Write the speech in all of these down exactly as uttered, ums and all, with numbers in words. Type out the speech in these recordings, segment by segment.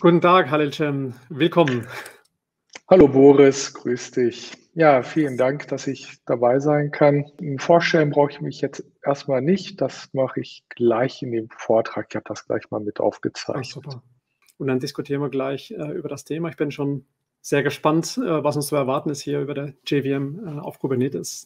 Guten Tag, Hallelcem, willkommen. Hallo Boris, grüß dich. Ja, vielen Dank, dass ich dabei sein kann. Hm, vorstellen brauche ich mich jetzt erstmal nicht. Das mache ich gleich in dem Vortrag. Ich habe das gleich mal mit Ah, aufgezeichnet. super. Und dann diskutieren wir gleich, äh, über das Thema. Ich bin schon sehr gespannt, äh, was uns zu erwarten ist hier über der J V M, äh, auf Kubernetes.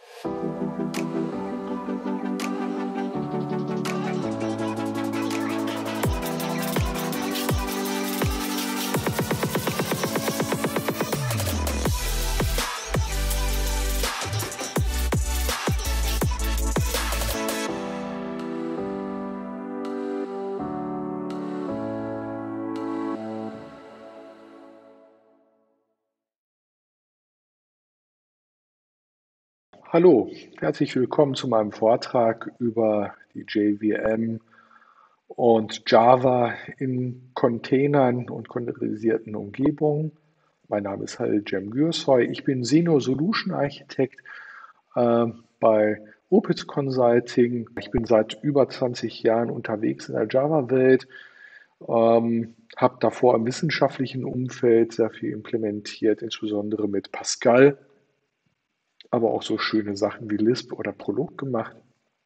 Hallo, herzlich willkommen zu meinem Vortrag über die J V M und Java in Containern und containerisierten Umgebungen. Mein Name ist Hallelcem Gürsoy. Ich bin Senior Solution Architekt äh, bei Opitz Consulting. Ich bin seit über zwanzig Jahren unterwegs in der Java-Welt, ähm, habe davor im wissenschaftlichen Umfeld sehr viel implementiert, insbesondere mit Pascal, aber auch so schöne Sachen wie Lisp oder Prolog gemacht.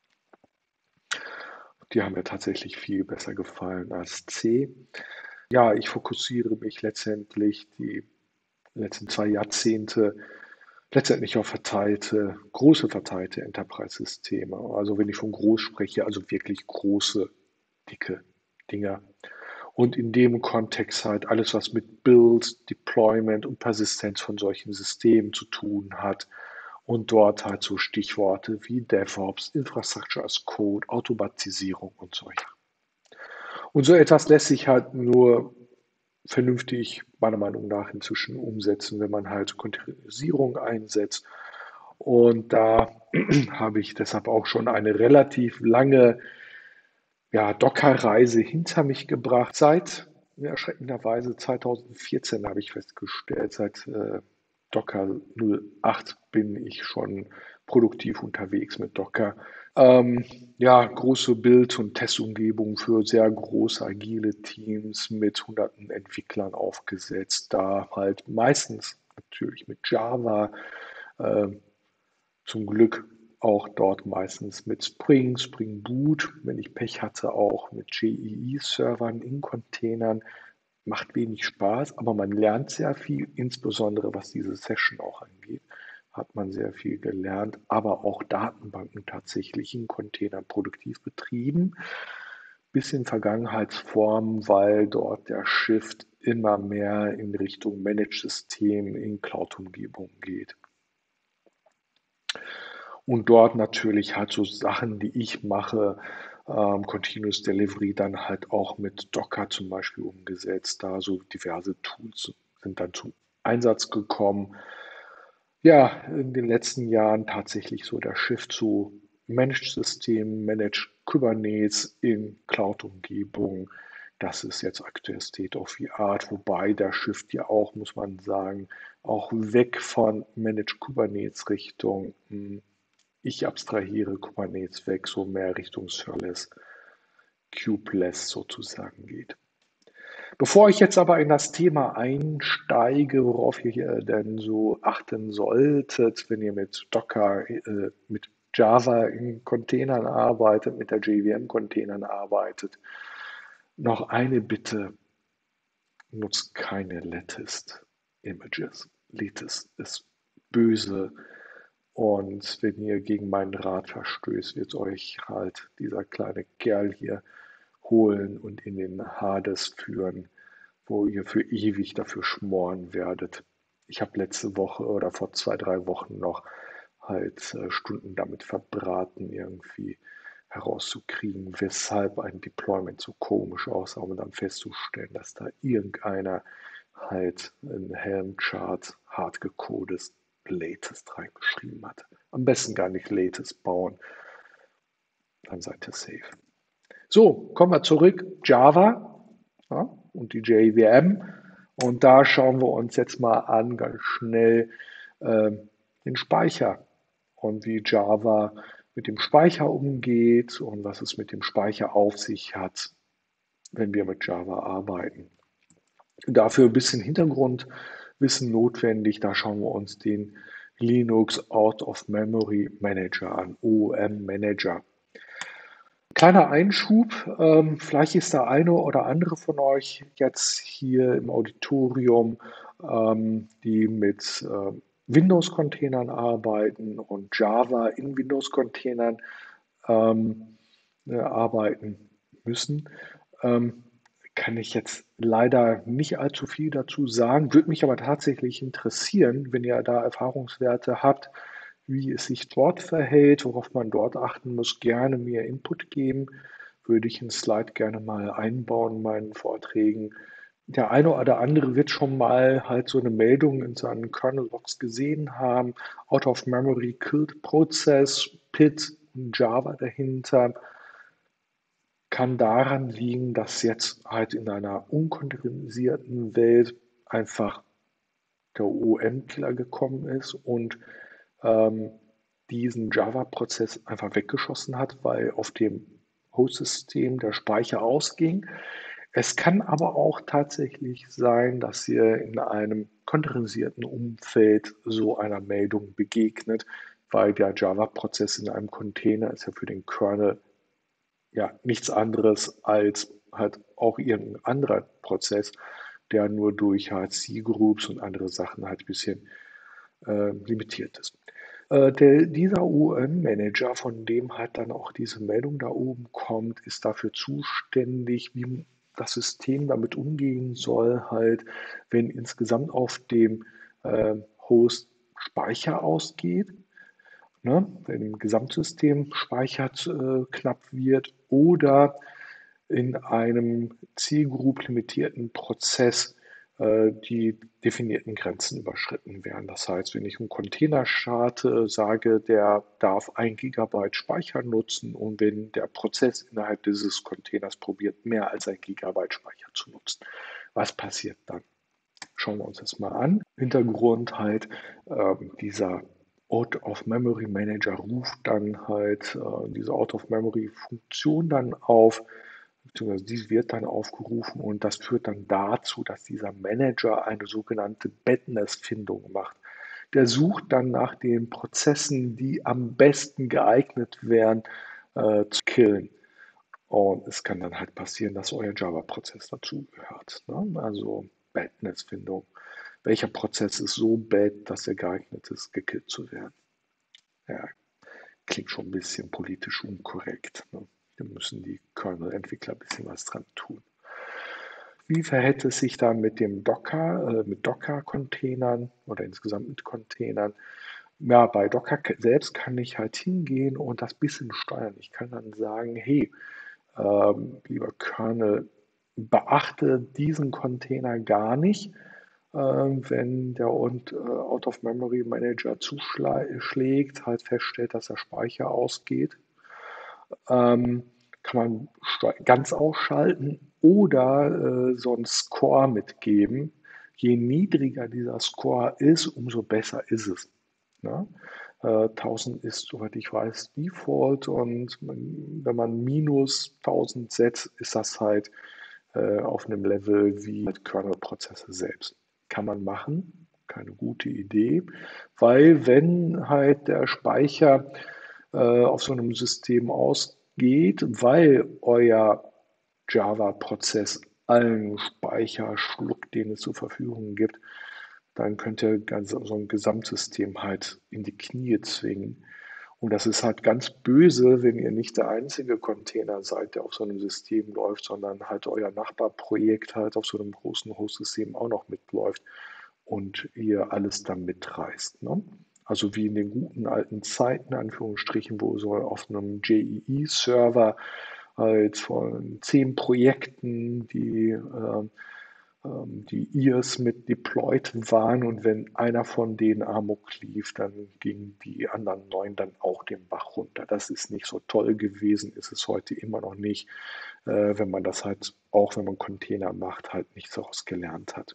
Die haben mir tatsächlich viel besser gefallen als C. Ja, ich fokussiere mich letztendlich die letzten zwei Jahrzehnte letztendlich auf verteilte, große verteilte Enterprise-Systeme. Also wenn ich von groß spreche, also wirklich große, dicke Dinger. Und in dem Kontext halt alles, was mit Build, Deployment und Persistenz von solchen Systemen zu tun hat. Und dort halt so Stichworte wie DevOps, Infrastructure as Code, Automatisierung und solche. Und so etwas lässt sich halt nur vernünftig, meiner Meinung nach, inzwischen umsetzen, wenn man halt Containerisierung einsetzt. Und da habe ich deshalb auch schon eine relativ lange ja, Docker-Reise hinter mich gebracht. Seit ja, erschreckenderweise zweitausendvierzehn habe ich festgestellt, seit äh, Docker null acht bin ich schon produktiv unterwegs mit Docker. Ähm, ja, große Bild- und Testumgebung für sehr große, agile Teams mit hunderten Entwicklern aufgesetzt. Da halt meistens natürlich mit Java, äh, zum Glück auch dort meistens mit Spring, Spring Boot, wenn ich Pech hatte, auch mit J E E-Servern in Containern. Macht wenig Spaß, aber man lernt sehr viel, insbesondere was diese Session auch angeht, hat man sehr viel gelernt, aber auch Datenbanken tatsächlich in Containern produktiv betrieben, bis in Vergangenheitsformen, weil dort der Shift immer mehr in Richtung Managed-System in Cloud-Umgebungen geht. Und dort natürlich halt so Sachen, die ich mache, ähm, Continuous Delivery dann halt auch mit Docker zum Beispiel umgesetzt. Da so diverse Tools sind dann zum Einsatz gekommen. Ja, in den letzten Jahren tatsächlich so der Shift zu Managed-Systemen, Managed Kubernetes in Cloud-Umgebungen. Das ist jetzt aktuell State of the Art, wobei der Shift ja auch, muss man sagen, auch weg von Managed Kubernetes Richtung hm, ich abstrahiere Kubernetes weg, so mehr Richtung Serverless, Kubeless sozusagen geht. Bevor ich jetzt aber in das Thema einsteige, worauf ihr denn so achten solltet, wenn ihr mit Docker, äh, mit Java in Containern arbeitet, mit der J V M-Containern arbeitet, noch eine Bitte: Nutzt keine Latticed Images. Latticed ist böse. Und wenn ihr gegen meinen Rat verstößt, wird euch halt dieser kleine Kerl hier holen und in den Hades führen, wo ihr für ewig dafür schmoren werdet. Ich habe letzte Woche oder vor zwei, drei Wochen noch halt äh, Stunden damit verbraten, irgendwie herauszukriegen, weshalb ein Deployment so komisch aussah, um dann festzustellen, dass da irgendeiner halt in Helm-Chart hart gecodetes Latest reingeschrieben hat. Am besten gar nicht Latest bauen, dann seid ihr safe. So, kommen wir zurück. Java, ja, und die J V M. Und da schauen wir uns jetzt mal an, ganz schnell, äh, den Speicher und wie Java mit dem Speicher umgeht und was es mit dem Speicher auf sich hat, wenn wir mit Java arbeiten. Dafür ein bisschen Hintergrundwissen notwendig. Da schauen wir uns den Linux Out of Memory Manager an, O O M-Manager. Kleiner Einschub, ähm, vielleicht ist der eine oder andere von euch jetzt hier im Auditorium, ähm, die mit äh, Windows-Containern arbeiten und Java in Windows-Containern ähm, äh, arbeiten müssen. Ähm, kann ich jetzt leider nicht allzu viel dazu sagen, würde mich aber tatsächlich interessieren, wenn ihr da Erfahrungswerte habt, wie es sich dort verhält, worauf man dort achten muss, gerne mir Input geben. Würde ich in Slide gerne mal einbauen in meinen Vorträgen. Der eine oder andere wird schon mal halt so eine Meldung in seinen Kernel-Logs gesehen haben. Out of Memory Killed Process, P I D und Java dahinter. Kann daran liegen, dass jetzt halt in einer unkontainerisierten Welt einfach der O O M-Killer gekommen ist und ähm, diesen Java-Prozess einfach weggeschossen hat, weil auf dem Host-System der Speicher ausging. Es kann aber auch tatsächlich sein, dass ihr in einem containerisierten Umfeld so einer Meldung begegnet, weil der Java-Prozess in einem Container ist ja für den Kernel ja nichts anderes als halt auch irgendein anderer Prozess, der nur durch halt C-Groups und andere Sachen halt ein bisschen äh, limitiert ist. Äh, der, dieser O O M-Manager, von dem halt dann auch diese Meldung da oben kommt, ist dafür zuständig, wie das System damit umgehen soll, halt, wenn insgesamt auf dem äh, Host Speicher ausgeht, ne, wenn im Gesamtsystem speichert äh, knapp wird oder in einem Zielgroup-limitierten Prozess äh, die definierten Grenzen überschritten werden. Das heißt, wenn ich einen Container starte, sage, der darf ein Gigabyte Speicher nutzen und wenn der Prozess innerhalb dieses Containers probiert, mehr als ein Gigabyte Speicher zu nutzen, was passiert dann? Schauen wir uns das mal an. Hintergrund halt, ähm, dieser Out-of-Memory-Manager ruft dann halt äh, diese Out-of-Memory-Funktion dann auf, beziehungsweise dies wird dann aufgerufen und das führt dann dazu, dass dieser Manager eine sogenannte Badness-Findung macht. Der sucht dann nach den Prozessen, die am besten geeignet wären, äh, zu killen. Und es kann dann halt passieren, dass euer Java-Prozess dazugehört. Ne? Also Badness-Findung. Welcher Prozess ist so bad, dass er geeignet ist, gekillt zu werden? Ja, klingt schon ein bisschen politisch unkorrekt. Ne? Da müssen die Kernel-Entwickler ein bisschen was dran tun. Wie verhält es sich dann mit dem Docker, äh, mit Docker-Containern oder insgesamt mit Containern? Ja, bei Docker selbst kann ich halt hingehen und das bisschen steuern. Ich kann dann sagen, hey, ähm, lieber Kernel, beachte diesen Container gar nicht, ähm, wenn der und, äh, Out-of-Memory-Manager zuschlägt, halt feststellt, dass der Speicher ausgeht. Ähm, kann man ganz ausschalten oder äh, so einen Score mitgeben. Je niedriger dieser Score ist, umso besser ist es. Ne? Äh, tausend ist, soweit ich weiß, Default und man, wenn man minus tausend setzt, ist das halt äh, auf einem Level wie halt Kernel-Prozesse selbst. Kann man machen, keine gute Idee, weil wenn halt der Speicher äh, auf so einem System ausgeht, weil euer Java-Prozess allen Speicher schluckt, den es zur Verfügung gibt, dann könnt ihr ganz, so ein Gesamtsystem halt in die Knie zwingen. Und das ist halt ganz böse, wenn ihr nicht der einzige Container seid, der auf so einem System läuft, sondern halt euer Nachbarprojekt halt auf so einem großen Host-System auch noch mitläuft und ihr alles dann mitreißt. Ne? Also wie in den guten alten Zeiten, Anführungsstrichen, wo so auf einem J E E-Server halt von zehn Projekten, die äh, die I As mit deployed waren und wenn einer von denen amok lief, dann gingen die anderen neun dann auch den Bach runter. Das ist nicht so toll gewesen, ist es heute immer noch nicht, äh, wenn man das halt, auch wenn man Container macht, halt nichts daraus gelernt hat.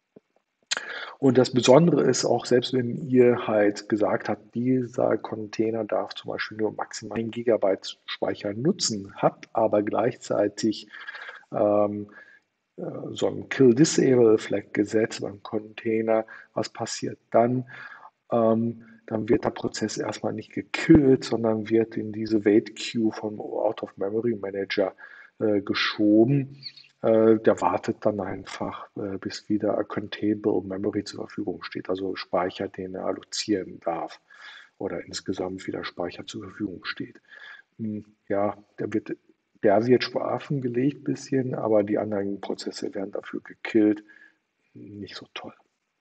Und das Besondere ist auch, selbst wenn ihr halt gesagt habt, dieser Container darf zum Beispiel nur maximal ein Gigabyte Speicher nutzen, habt aber gleichzeitig ähm, äh, so ein Kill-Disable-Flag gesetzt beim Container. Was passiert dann? Ähm, dann wird der Prozess erstmal nicht gekillt, sondern wird in diese Wait-Queue vom Out-of-Memory-Manager äh, geschoben. Äh, der wartet dann einfach, äh, bis wieder a Containable Memory zur Verfügung steht, also Speicher, den er allozieren darf oder insgesamt wieder Speicher zur Verfügung steht. Hm, Ja, der wird, der wird schlafen gelegt bisschen, aber die anderen Prozesse werden dafür gekillt. Nicht so toll.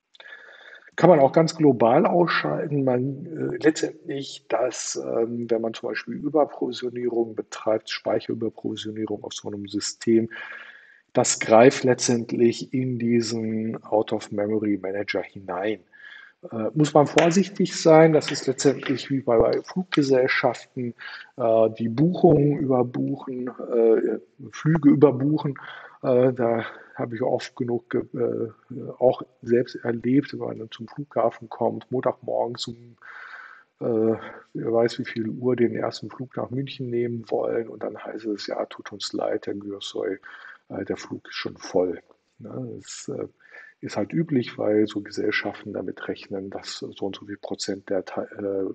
Kann man auch ganz global ausschalten. Man äh, letztendlich, dass, ähm, wenn man zum Beispiel Überprovisionierung betreibt, Speicherüberprovisionierung auf so einem System, das greift letztendlich in diesen Out-of-Memory-Manager hinein. Äh, muss man vorsichtig sein. Das ist letztendlich wie bei, bei Fluggesellschaften, äh, die Buchungen überbuchen, äh, Flüge überbuchen. Äh, da habe ich oft genug ge- äh, auch selbst erlebt, wenn man dann zum Flughafen kommt, Montagmorgens um äh, wer weiß wie viel Uhr den ersten Flug nach München nehmen wollen und dann heißt es, ja, tut uns leid, Herr Gürsoy, äh, der Flug ist schon voll. Ne? Das äh, ist halt üblich, weil so Gesellschaften damit rechnen, dass so und so viel Prozent der äh,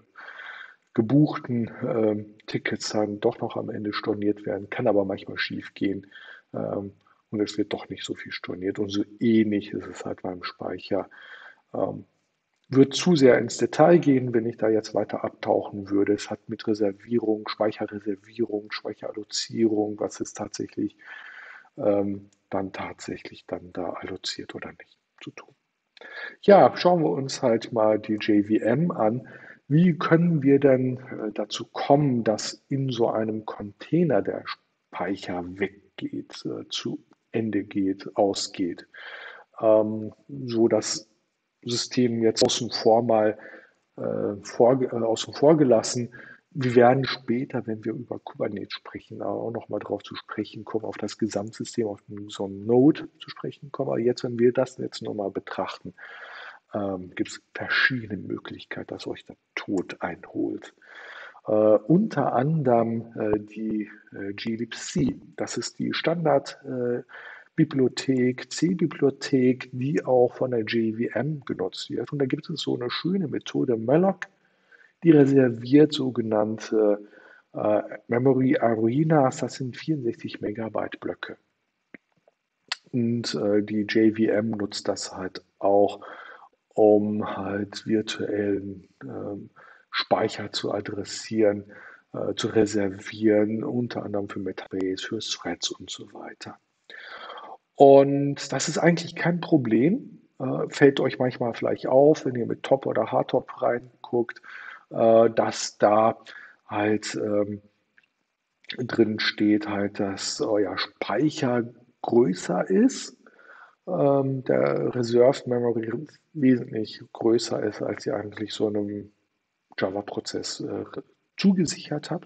gebuchten äh, Tickets dann doch noch am Ende storniert werden, kann aber manchmal schief gehen ähm, und es wird doch nicht so viel storniert und so ähnlich ist es halt beim Speicher. Ähm, Wird zu sehr ins Detail gehen, wenn ich da jetzt weiter abtauchen würde. Es hat mit Reservierung, Speicherreservierung, Speicherallozierung, was ist tatsächlich ähm, dann tatsächlich dann da alloziert oder nicht zu tun. Ja, schauen wir uns halt mal die J V M an. Wie können wir denn äh, dazu kommen, dass in so einem Container der Speicher weggeht, äh, zu Ende geht, ausgeht, ähm, so das System jetzt außen vor mal äh, vor, äh, außen vor gelassen. Wir werden später, wenn wir über Kubernetes sprechen, auch nochmal darauf zu sprechen kommen, auf das Gesamtsystem, auf so einen Node zu sprechen kommen. Aber jetzt, wenn wir das jetzt nochmal betrachten, ähm, gibt es verschiedene Möglichkeiten, dass euch der Tod einholt. Äh, unter anderem äh, die äh, glibc. Das ist die Standardbibliothek, äh, C-Bibliothek, die auch von der J V M genutzt wird. Und da gibt es so eine schöne Methode malloc, die reserviert sogenannte äh, Memory Arenas, das sind vierundsechzig Megabyte Blöcke. Und äh, die J V M nutzt das halt auch, um halt virtuellen ähm, Speicher zu adressieren, äh, zu reservieren, unter anderem für Metabase, für Threads und so weiter. Und das ist eigentlich kein Problem. Äh, fällt euch manchmal vielleicht auf, wenn ihr mit Top oder Hardtop reinguckt, äh, dass da halt ähm, drin steht halt, dass euer Speicher größer ist, ähm, der Reserved Memory wesentlich größer ist, als ihr eigentlich so einem Java-Prozess äh, zugesichert habt.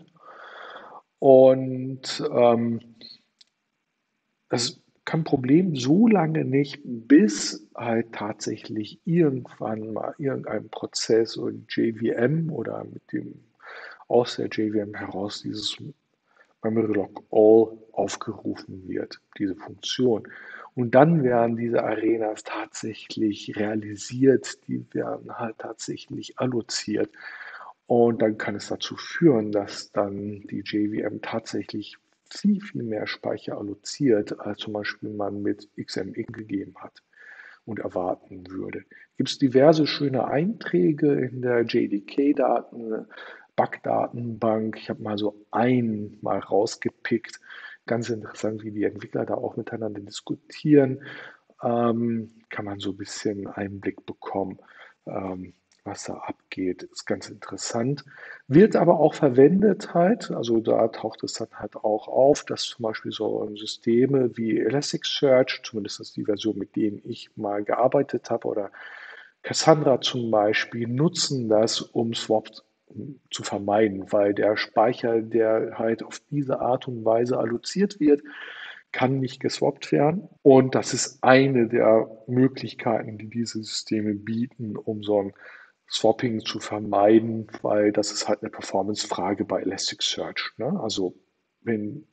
Und ähm, das ist kein Problem so lange nicht, bis halt tatsächlich irgendwann mal irgendein Prozess oder J V M oder mit dem aus der J V M heraus dieses Memory Lock All aufgerufen wird, diese Funktion. Und dann werden diese Arenas tatsächlich realisiert, die werden halt tatsächlich alloziert. Und dann kann es dazu führen, dass dann die J V M tatsächlich viel, viel mehr Speicher alloziert, als zum Beispiel man mit X M X gegeben hat und erwarten würde. Gibt es diverse schöne Einträge in der J D K-Daten, Bug-Datenbank. Ich habe mal so einen mal rausgepickt. Ganz interessant, wie die Entwickler da auch miteinander diskutieren. Ähm, kann man so ein bisschen Einblick bekommen, ähm, was da abgeht. Ist ganz interessant. Wird aber auch verwendet halt, also da taucht es dann halt auch auf, dass zum Beispiel so Systeme wie Elasticsearch, zumindest die Version, mit denen ich mal gearbeitet habe, oder Cassandra zum Beispiel, nutzen das, um Swaps zu vermeiden, weil der Speicher, der halt auf diese Art und Weise alloziert wird, kann nicht geswappt werden. Und das ist eine der Möglichkeiten, die diese Systeme bieten, um so ein Swapping zu vermeiden, weil das ist halt eine Performance-Frage bei Elasticsearch. Ne? Also wenn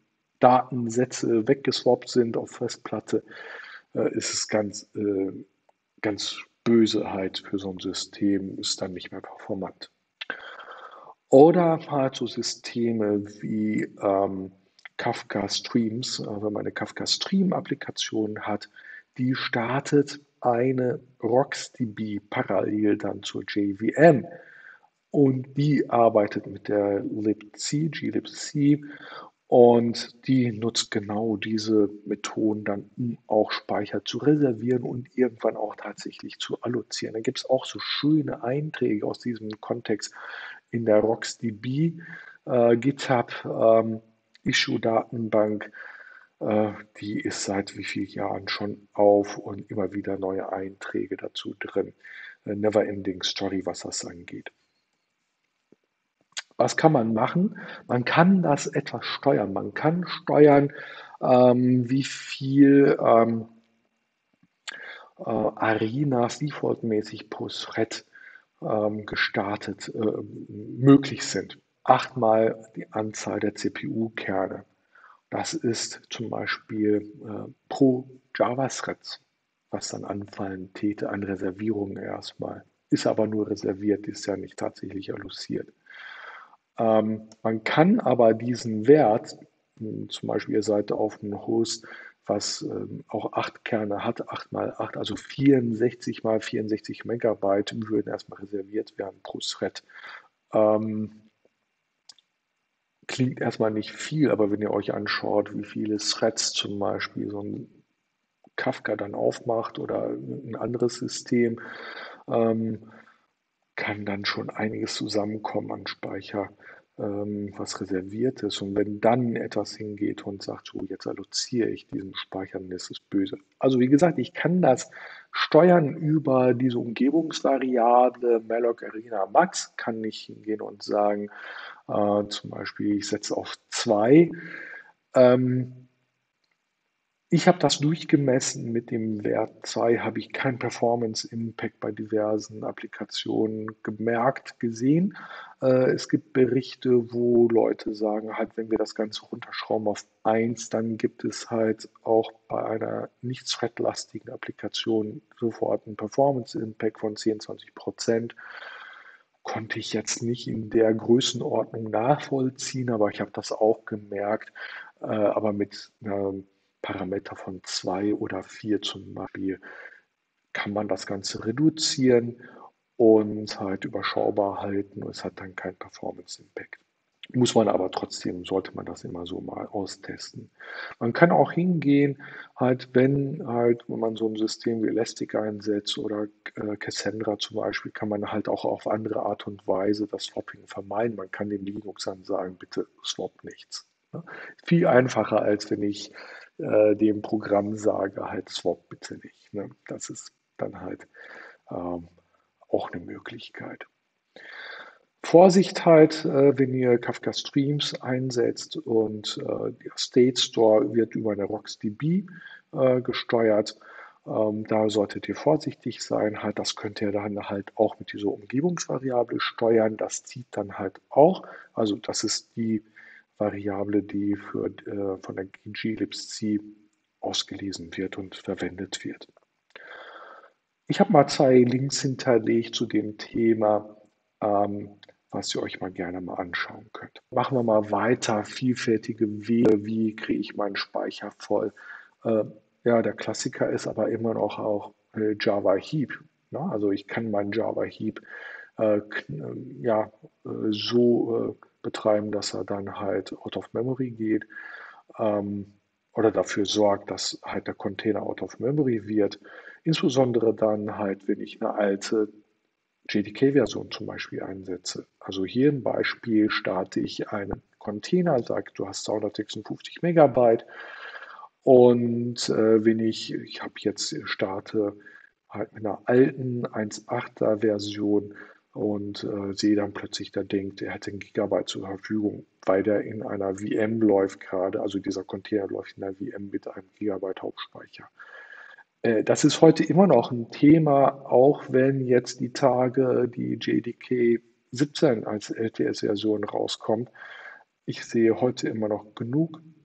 Datensätze weggeswappt sind auf Festplatte, äh, ist es ganz, äh, ganz böse halt für so ein System, ist dann nicht mehr performant. Oder halt so Systeme wie ähm, Kafka Streams. Äh, wenn man eine Kafka Stream-Applikation hat, die startet eine RocksDB parallel dann zur J V M. Und die arbeitet mit der libc, glibc, und die nutzt genau diese Methoden dann, um auch Speicher zu reservieren und irgendwann auch tatsächlich zu allozieren. Da gibt es auch so schöne Einträge aus diesem Kontext in der RocksDB, äh, GitHub, ähm, Issue-Datenbank. Äh, die ist seit wie vielen Jahren schon auf und immer wieder neue Einträge dazu drin. Äh, Never-ending Story, was das angeht. Was kann man machen? Man kann das etwas steuern. Man kann steuern, ähm, wie viel ähm, äh, Arenas defaultmäßig pro Thread ähm, gestartet äh, möglich sind. Achtmal die Anzahl der C P U-Kerne. Das ist zum Beispiel äh, pro Java-Threads, was dann anfallen täte an Reservierungen erstmal. Ist aber nur reserviert, ist ja nicht tatsächlich alloziert. Ähm, man kann aber diesen Wert, mh, zum Beispiel ihr seid auf einem Host, was ähm, auch acht Kerne hat, acht mal acht, also vierundsechzig mal vierundsechzig Megabyte würden erstmal reserviert werden pro Thread. Ähm, klingt erstmal nicht viel, aber wenn ihr euch anschaut, wie viele Threads zum Beispiel so ein Kafka dann aufmacht oder ein anderes System, ähm, kann dann schon einiges zusammenkommen an Speicher, ähm, was reserviert ist. Und wenn dann etwas hingeht und sagt, so, jetzt alloziere ich diesen Speicher, dann ist es böse. Also wie gesagt, ich kann das steuern über diese Umgebungsvariable malloc arena max, kann ich hingehen und sagen, äh, zum Beispiel, ich setze auf zwei. Ähm, ich habe das durchgemessen. Mit dem Wert zwei habe ich keinen Performance-Impact bei diversen Applikationen gemerkt, gesehen. Äh, es gibt Berichte, wo Leute sagen, halt, wenn wir das Ganze runterschrauben auf eins, dann gibt es halt auch bei einer nicht threadlastigen Applikation sofort einen Performance-Impact von zehn, zwanzig Prozent. Konnte ich jetzt nicht in der Größenordnung nachvollziehen, aber ich habe das auch gemerkt. Äh, aber mit einem Parameter von zwei oder vier zum Beispiel kann man das Ganze reduzieren und halt überschaubar halten. Und es hat dann keinen Performance-Impact. Muss man aber trotzdem, sollte man das immer so mal austesten. Man kann auch hingehen, halt, wenn halt, wenn man so ein System wie Elastic einsetzt oder äh, Cassandra zum Beispiel, kann man halt auch auf andere Art und Weise das Swapping vermeiden. Man kann dem Linux dann sagen, bitte swap nichts. Ne? Viel einfacher, als wenn ich äh, dem Programm sage, halt swap bitte nicht. Ne? Das ist dann halt ähm, auch eine Möglichkeit. Vorsicht halt, äh, wenn ihr Kafka Streams einsetzt und äh, der State Store wird über eine RocksDB äh, gesteuert. Ähm, da solltet ihr vorsichtig sein. Halt, das könnt ihr dann halt auch mit dieser Umgebungsvariable steuern. Das zieht dann halt auch. Also das ist die Variable, die für, äh, von der glibc ausgelesen wird und verwendet wird. Ich habe mal zwei Links hinterlegt zu dem Thema, ähm, was ihr euch mal gerne mal anschauen könnt. Machen wir mal weiter. Vielfältige Wege, wie kriege ich meinen Speicher voll? Äh, ja, der Klassiker ist aber immer noch auch äh, Java Heap. Ne? Also ich kann meinen Java Heap äh, ja, äh, so äh, betreiben, dass er dann halt out of memory geht. Ähm, oder dafür sorgt, dass halt der Container out of memory wird. Insbesondere dann halt, wenn ich eine alte J D K-Version zum Beispiel einsetze. Also hier im Beispiel starte ich einen Container, sage, du hast zweihundertsechsundfünfzig Megabyte und äh, wenn ich, ich habe jetzt starte halt mit einer alten eins Punkt achter Version und äh, sehe dann plötzlich, der denkt, er hätte ein Gigabyte zur Verfügung, weil der in einer V M läuft gerade, also dieser Container läuft in einer V M mit einem Gigabyte Hauptspeicher. Äh, das ist heute immer noch ein Thema, auch wenn jetzt die Tage die J D K siebzehn als L T S-Version rauskommt. Ich sehe heute immer noch genug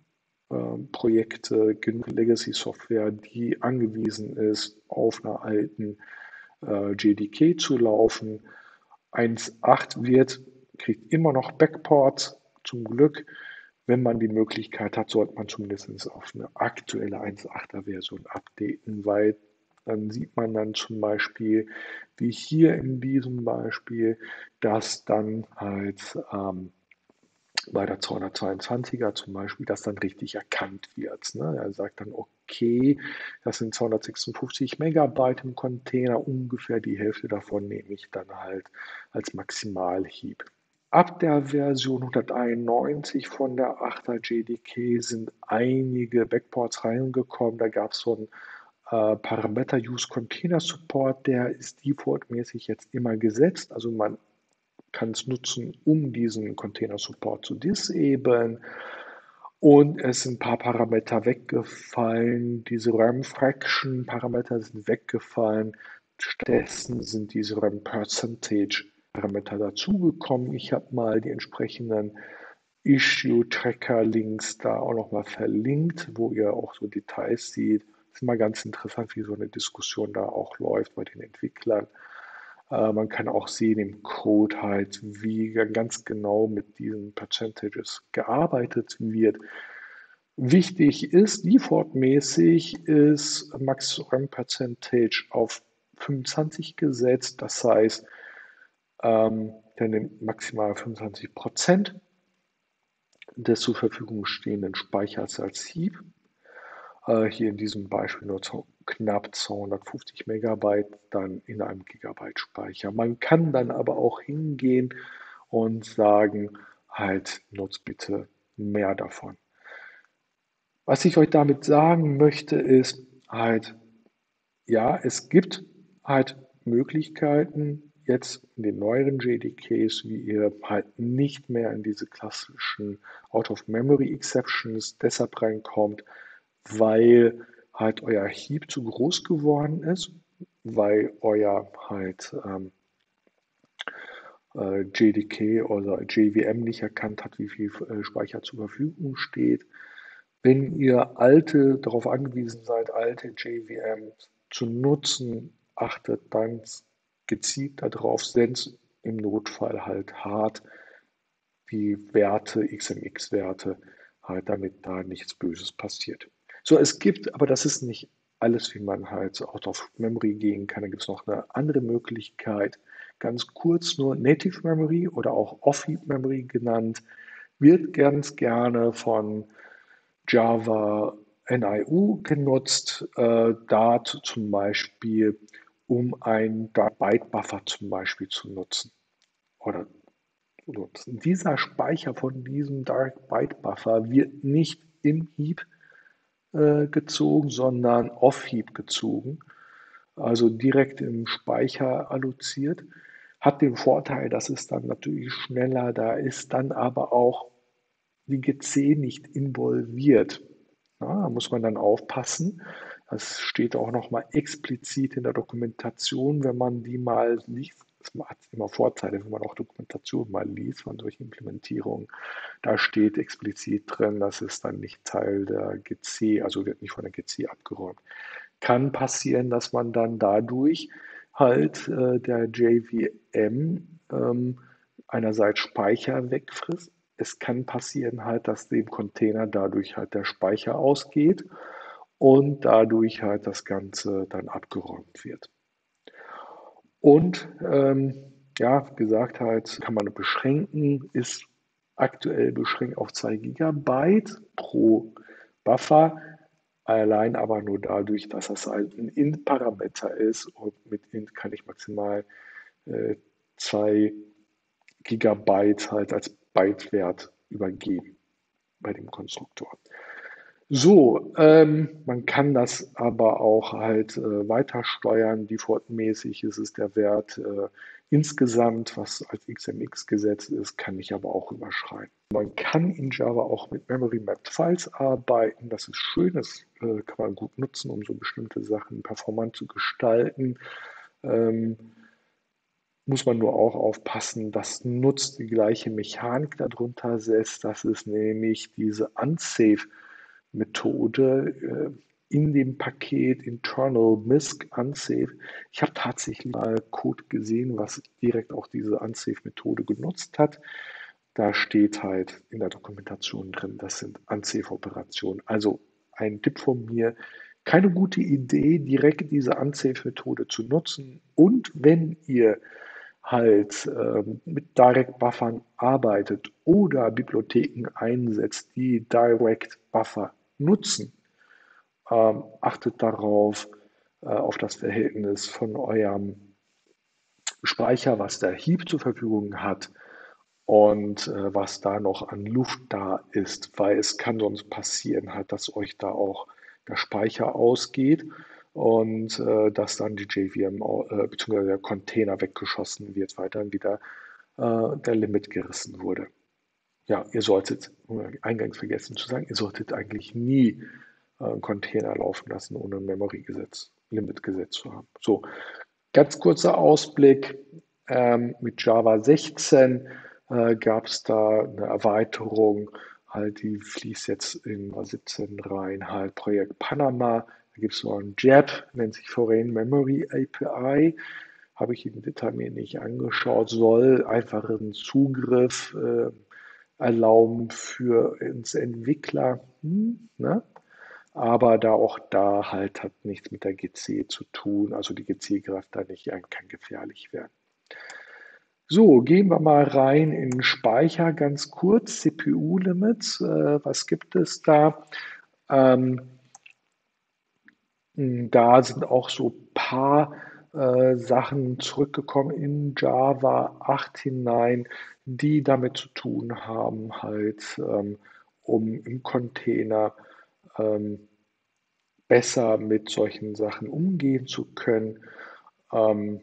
ähm, Projekte, genug Legacy-Software, die angewiesen ist, auf einer alten äh, J D K zu laufen. eins Punkt acht wird, kriegt immer noch Backports, zum Glück. Wenn man die Möglichkeit hat, sollte man zumindest auf eine aktuelle eins Punkt achter Version updaten, weil dann sieht man dann zum Beispiel, wie hier in diesem Beispiel, dass dann halt ähm, bei der zweihundertzweiundzwanziger zum Beispiel, das dann richtig erkannt wird. Ne? Er sagt dann, okay, das sind zweihundertsechsundfünfzig Megabyte im Container, ungefähr die Hälfte davon nehme ich dann halt als Maximalheap. Ab der Version hunderteinundneunzig von der achter J D K sind einige Backports reingekommen. Da gab es so einen äh, Parameter Use Container Support, der ist defaultmäßig jetzt immer gesetzt. Also man kann es nutzen, um diesen Container Support zu disablen. Und es sind ein paar Parameter weggefallen. Diese RAM-Fraction-Parameter sind weggefallen. Stattdessen sind diese RAM-Percentage-Parameter dazugekommen. Ich habe mal die entsprechenden Issue-Tracker-Links da auch nochmal verlinkt, wo ihr auch so Details seht. Es ist immer ganz interessant, wie so eine Diskussion da auch läuft bei den Entwicklern. Äh, man kann auch sehen im Code halt, wie ganz genau mit diesen Percentages gearbeitet wird. Wichtig ist, defaultmäßig ist Max RAM Percentage auf fünfundzwanzig gesetzt. Das heißt, ähm, der nimmt maximal fünfundzwanzig Prozent des zur Verfügung stehenden Speichers als Heap. Äh, hier in diesem Beispiel nur zu knapp zweihundertfünfzig Megabyte, dann in einem Gigabyte Speicher. Man kann dann aber auch hingehen und sagen, halt, nutzt bitte mehr davon. Was ich euch damit sagen möchte, ist halt, ja, es gibt halt Möglichkeiten, jetzt in den neueren J D Ks, wie ihr halt nicht mehr in diese klassischen Out-of-Memory-Exceptions deshalb reinkommt, weil halt euer Heap zu groß geworden ist, weil euer halt ähm, äh, J D K oder J V M nicht erkannt hat, wie viel äh, Speicher zur Verfügung steht. Wenn ihr alte, darauf angewiesen seid, alte J V Ms zu nutzen, achtet dann gezielt darauf, senzt im Notfall halt hart die Werte, X M X-Werte, halt, damit da nichts Böses passiert. So, es gibt, aber das ist nicht alles, wie man halt out of Memory gehen kann. Da gibt es noch eine andere Möglichkeit. Ganz kurz nur Native Memory oder auch Off-Heap Memory genannt, wird ganz gerne von Java N I U genutzt, äh, Dart zum Beispiel, um einen Byte-Buffer zum Beispiel zu nutzen oder nutzen. Dieser Speicher von diesem Dark Byte Buffer wird nicht im Heap äh, gezogen, sondern off Heap gezogen, also direkt im Speicher alloziert. Hat den Vorteil, dass es dann natürlich schneller da ist, dann aber auch die G C nicht involviert. Ja, da muss man dann aufpassen. Das steht auch nochmal explizit in der Dokumentation, wenn man die mal liest. Es hat immer Vorteile, wenn man auch Dokumentation mal liest von solchen Implementierungen. Da steht explizit drin, dass es dann nicht Teil der G C, also wird nicht von der G C abgeräumt. Kann passieren, dass man dann dadurch halt äh, der J V M ähm, einerseits Speicher wegfrisst. Es kann passieren halt, dass dem Container dadurch halt der Speicher ausgeht und dadurch halt das Ganze dann abgeräumt wird. Und ähm, ja, gesagt halt, kann man beschränken, ist aktuell beschränkt auf zwei Gigabyte pro Buffer, allein aber nur dadurch, dass das halt ein Int-Parameter ist und mit Int kann ich maximal äh, zwei Gigabyte halt als Bytewert übergeben bei dem Konstruktor. So, ähm, man kann das aber auch halt äh, weiter steuern. Defaultmäßig ist es der Wert äh, insgesamt, was als X M X gesetzt ist, kann ich aber auch überschreiten. Man kann in Java auch mit Memory Mapped Files arbeiten. Das ist schön, das äh, kann man gut nutzen, um so bestimmte Sachen performant zu gestalten. Ähm, muss man nur auch aufpassen, das nutzt die gleiche Mechanik darunter setzt. Das ist nämlich diese Unsafe Methode äh, in dem Paket internal misc unsafe. Ich habe tatsächlich mal Code gesehen, was direkt auch diese unsafe-Methode genutzt hat. Da steht halt in der Dokumentation drin, das sind unsafe-Operationen. Also ein Tipp von mir, keine gute Idee, direkt diese unsafe-Methode zu nutzen. Und wenn ihr halt ähm, mit Direct Buffern arbeitet oder Bibliotheken einsetzt, die Direct Buffer nutzen, ähm, achtet darauf, äh, auf das Verhältnis von eurem Speicher, was der Heap zur Verfügung hat und äh, was da noch an Luft da ist, weil es kann sonst passieren, halt, dass euch da auch der Speicher ausgeht und äh, dass dann die J V M au- äh, bzw. der Container weggeschossen wird, weil dann wieder äh, der Limit gerissen wurde. Ja, ihr solltet, äh, eingangs vergessen zu sagen, ihr solltet eigentlich nie äh, einen Container laufen lassen, ohne ein Memory-Gesetz, Limit-Gesetz zu haben. So, ganz kurzer Ausblick. Ähm, mit Java sechzehn äh, gab es da eine Erweiterung, halt, die fließt jetzt in siebzehn rein, halt Projekt Panama. Da gibt es noch ein J A B, nennt sich Foreign Memory A P I. Habe ich im Detail mir nicht angeschaut, soll einfachen Zugriff äh, erlauben für uns Entwickler. Hm, ne? Aber da auch da halt hat nichts mit der G C zu tun. Also die G C greift da nicht ein, kann gefährlich werden. So, gehen wir mal rein in den Speicher ganz kurz. C P U-Limits, äh, was gibt es da? Ähm, da sind auch so ein paar äh, Sachen zurückgekommen in Java acht hinein, die damit zu tun haben, halt, ähm, um im Container ähm, besser mit solchen Sachen umgehen zu können. Ähm,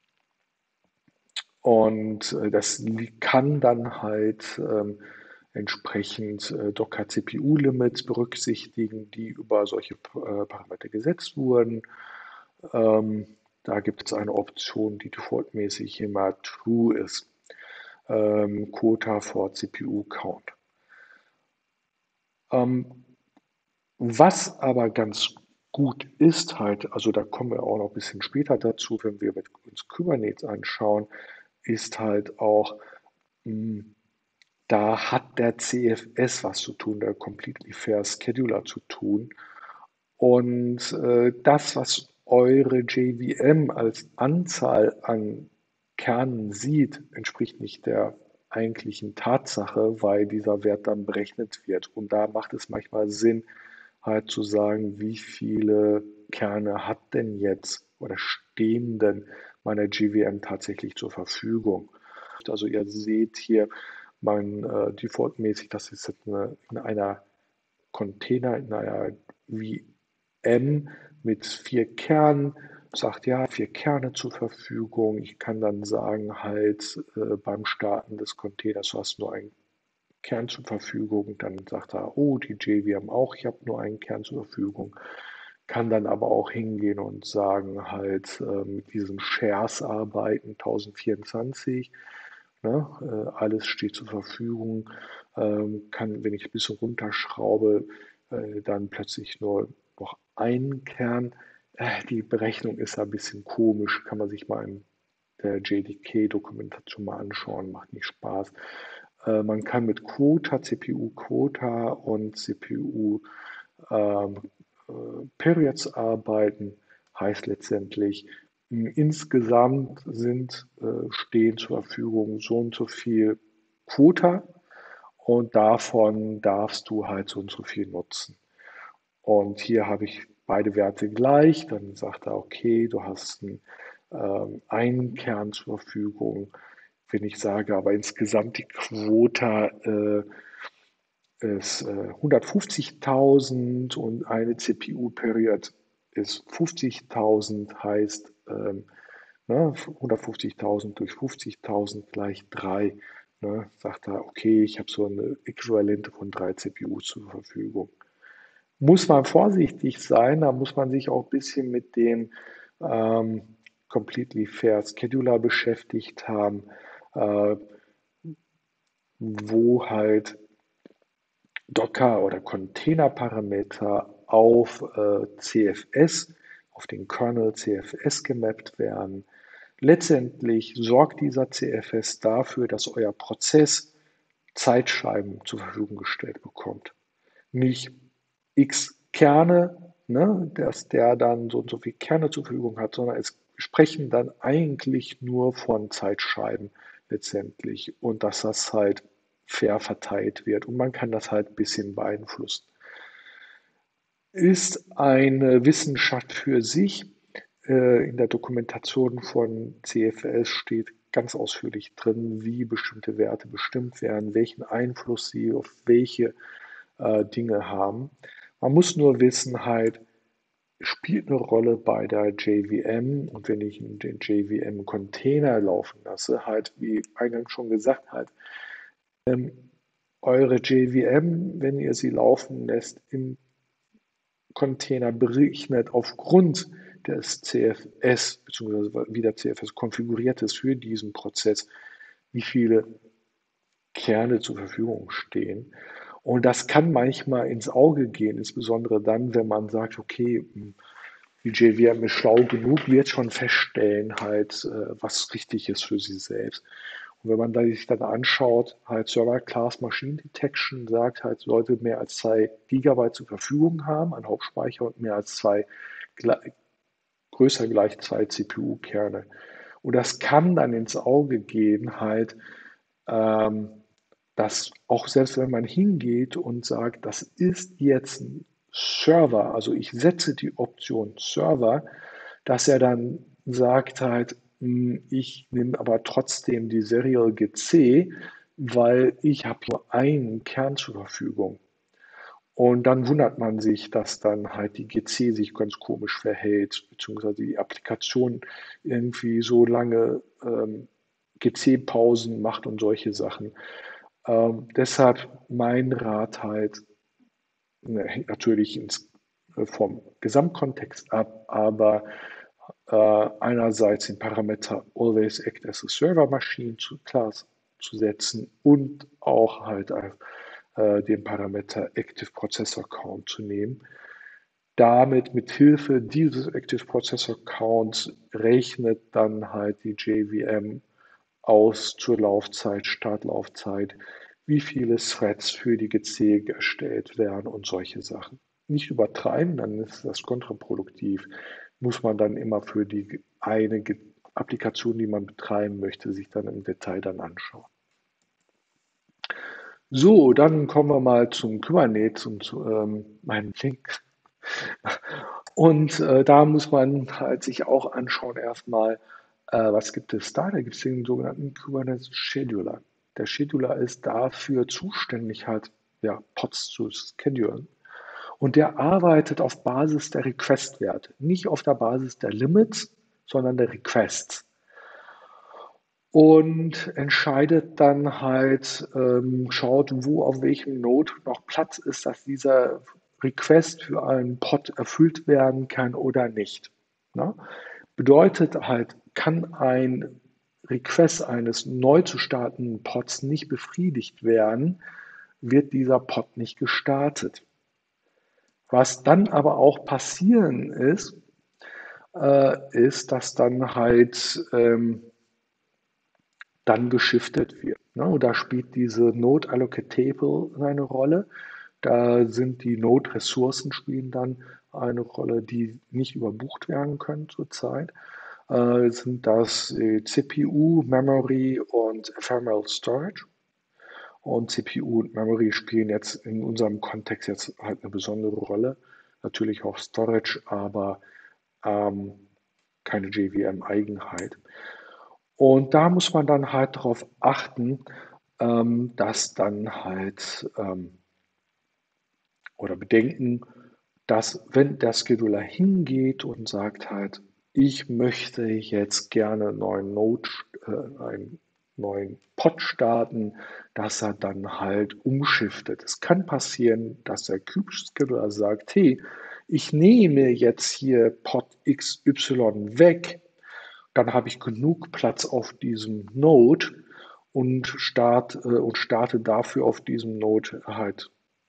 und äh, das kann dann halt ähm, entsprechend äh, Docker C P U-Limits berücksichtigen, die über solche äh, Parameter gesetzt wurden. Ähm, da gibt es eine Option, die defaultmäßig immer true ist. Ähm, Quota for C P U Count. Ähm, Was aber ganz gut ist halt, also da kommen wir auch noch ein bisschen später dazu, wenn wir uns Kubernetes anschauen, ist halt auch, mh, da hat der C F S was zu tun, der Completely Fair Scheduler zu tun. Und äh, das, was eure J V M als Anzahl an Kernen sieht, entspricht nicht der eigentlichen Tatsache, weil dieser Wert dann berechnet wird. Und da macht es manchmal Sinn, halt zu sagen, wie viele Kerne hat denn jetzt oder stehen denn meiner G V M tatsächlich zur Verfügung. Also ihr seht hier, mein äh, defaultmäßig, das ist jetzt eine, in einer Container, in einer V M mit vier Kernen, sagt ja, vier Kerne zur Verfügung. Ich kann dann sagen, halt äh, beim Starten des Containers, du hast nur einen Kern zur Verfügung. Dann sagt er, oh, die J V M auch, ich habe nur einen Kern zur Verfügung. Kann dann aber auch hingehen und sagen, halt äh, mit diesen Shares arbeiten, tausendvierundzwanzig. Ne, äh, alles steht zur Verfügung. Ähm, kann, wenn ich ein bisschen runterschraube, äh, dann plötzlich nur noch einen Kern. Äh, die Berechnung ist ein bisschen komisch, kann man sich mal in der J D K-Dokumentation mal anschauen, macht nicht Spaß. Äh, man kann mit Quota, C P U-Quota und C P U ähm, äh, Periods arbeiten, heißt letztendlich, insgesamt sind, äh, stehen zur Verfügung so und so viel Quota und davon darfst du halt so und so viel nutzen. Und hier habe ich beide Werte gleich. Dann sagt er, okay, du hast einen, ähm, einen Kern zur Verfügung. Wenn ich sage, aber insgesamt die Quota äh, ist äh, hundertfünfzigtausend und eine C P U-Period ist fünfzigtausend, heißt ähm, ne, hundertfünfzigtausend durch fünfzigtausend gleich drei. Ne, sagt er, okay, ich habe so eine Äquivalente von drei C P Us zur Verfügung. Muss man vorsichtig sein, da muss man sich auch ein bisschen mit dem ähm, Completely Fair Scheduler beschäftigt haben, äh, wo halt Docker- oder Containerparameter auf äh, C F S, auf den Kernel C F S gemappt werden. Letztendlich sorgt dieser C F S dafür, dass euer Prozess Zeitscheiben zur Verfügung gestellt bekommt. Nicht x Kerne, ne, dass der dann so und so viele Kerne zur Verfügung hat, sondern es sprechen dann eigentlich nur von Zeitscheiben letztendlich und dass das halt fair verteilt wird und man kann das halt ein bisschen beeinflussen. Ist eine Wissenschaft für sich. Äh, In der Dokumentation von C F S steht ganz ausführlich drin, wie bestimmte Werte bestimmt werden, welchen Einfluss sie auf welche äh, Dinge haben. Man muss nur wissen, halt, spielt eine Rolle bei der J V M und wenn ich den J V M-Container laufen lasse, halt, wie eingangs schon gesagt, halt, ähm, eure J V M, wenn ihr sie laufen lässt, im Container berechnet aufgrund des C F S, beziehungsweise wie der C F S konfiguriert ist für diesen Prozess, wie viele Kerne zur Verfügung stehen. Und das kann manchmal ins Auge gehen, insbesondere dann, wenn man sagt, okay, die J V M ist schlau genug, wird schon feststellen, halt, äh, was richtig ist für sie selbst. Und wenn man sich dann anschaut, halt Server Class Machine Detection sagt halt, sollte mehr als zwei Gigabyte zur Verfügung haben an Hauptspeicher und mehr als zwei, größer gleich zwei C P U-Kerne. Und das kann dann ins Auge gehen, halt, ähm, dass auch selbst wenn man hingeht und sagt, das ist jetzt ein Server, also ich setze die Option Server, dass er dann sagt halt, hm, ich nehme aber trotzdem die Serial G C, weil ich habe nur einen Kern zur Verfügung. Und dann wundert man sich, dass dann halt die G C sich ganz komisch verhält, beziehungsweise die Applikation irgendwie so lange ähm, G C-Pausen macht und solche Sachen. Ähm, deshalb mein Rat halt, ne, hängt natürlich ins, äh, vom Gesamtkontext ab, aber äh, einerseits den Parameter Always Act as a Server Machine zu Class zu setzen und auch halt äh, den Parameter Active Processor Count zu nehmen. Damit mit Hilfe dieses Active Processor Counts rechnet dann halt die J V M aus zur Laufzeit, Startlaufzeit, wie viele Threads für die G C erstellt werden und solche Sachen. Nicht übertreiben, dann ist das kontraproduktiv. Muss man dann immer für die eine Applikation, die man betreiben möchte, sich dann im Detail dann anschauen. So, dann kommen wir mal zum Kubernetes und zu ähm, meinem Link. Und äh, da muss man halt sich auch anschauen erstmal, äh, was gibt es da? Da gibt es den sogenannten Kubernetes Scheduler. Der Scheduler ist dafür zuständig, halt ja, Pods zu schedulen. Und der arbeitet auf Basis der Request-Werte, nicht auf der Basis der Limits, sondern der Requests. Und entscheidet dann halt, ähm, schaut, wo auf welchem Node noch Platz ist, dass dieser Request für einen Pod erfüllt werden kann oder nicht. Ne? Bedeutet halt, kann ein Request eines neu zu startenden Pods nicht befriedigt werden, wird dieser Pod nicht gestartet. Was dann aber auch passieren ist, äh, ist, dass dann halt ähm, dann geschiftet wird. Ne? Und da spielt diese Node Allocate Table eine Rolle. Da sind die Node-Ressourcen spielen dann eine Rolle, die nicht überbucht werden können zurzeit. Äh, sind das äh, C P U, Memory und Ephemeral Storage. Und C P U und Memory spielen jetzt in unserem Kontext jetzt halt eine besondere Rolle. Natürlich auch Storage, aber ähm, keine J V M-Eigenheit. Und da muss man dann halt darauf achten, ähm, dass dann halt ähm, oder bedenken, dass wenn der Scheduler hingeht und sagt halt, ich möchte jetzt gerne einen neuen Node, äh, einen neuen Pod starten, dass er dann halt umschiftet. Es kann passieren, dass der Kube-Scheduler sagt, hey, ich nehme jetzt hier Pod X Y weg, dann habe ich genug Platz auf diesem Node und, start, äh, und starte dafür auf diesem Node halt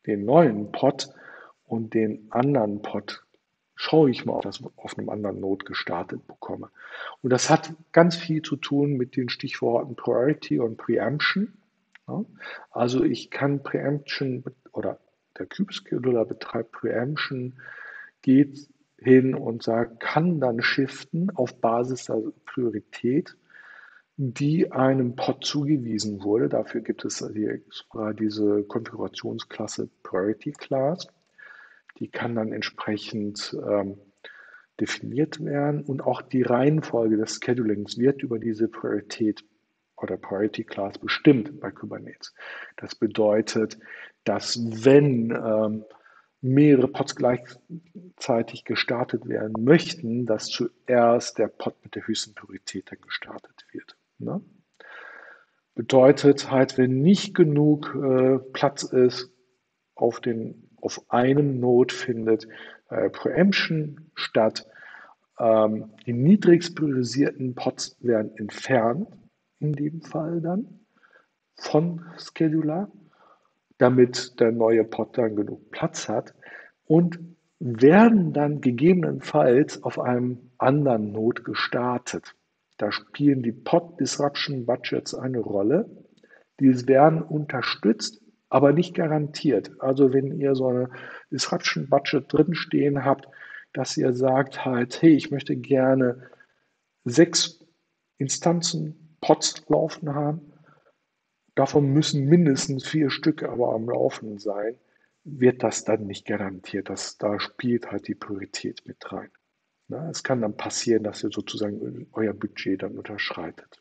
den neuen Pod und den anderen Pod schaue ich mal, ob ich das auf einem anderen Node gestartet bekomme. Und das hat ganz viel zu tun mit den Stichworten Priority und Preemption. Ja, also ich kann Preemption oder der Kube-Scheduler betreibt Preemption, geht hin und sagt, kann dann shiften auf Basis der Priorität, die einem Pod zugewiesen wurde. Dafür gibt es die, diese Konfigurationsklasse Priority Class. Die kann dann entsprechend ähm, definiert werden und auch die Reihenfolge des Schedulings wird über diese Priorität oder Priority Class bestimmt bei Kubernetes. Das bedeutet, dass wenn ähm, mehrere Pods gleichzeitig gestartet werden möchten, dass zuerst der Pod mit der höchsten Priorität dann gestartet wird. Ne? Bedeutet halt, wenn nicht genug äh, Platz ist, auf, den, auf einem Node findet äh, Preemption statt. Ähm, die niedrigst priorisierten Pods werden entfernt, in dem Fall dann, von Scheduler, damit der neue Pod dann genug Platz hat und werden dann gegebenenfalls auf einem anderen Node gestartet. Da spielen die Pod Disruption Budgets eine Rolle. Die werden unterstützt, aber nicht garantiert. Also wenn ihr so eine Disruption Budget drinstehen habt, dass ihr sagt halt, hey, ich möchte gerne sechs Instanzen Pods laufen haben, davon müssen mindestens vier Stück aber am Laufen sein, wird das dann nicht garantiert. Das, da spielt halt die Priorität mit rein. Na, es kann dann passieren, dass ihr sozusagen euer Budget dann unterschreitet.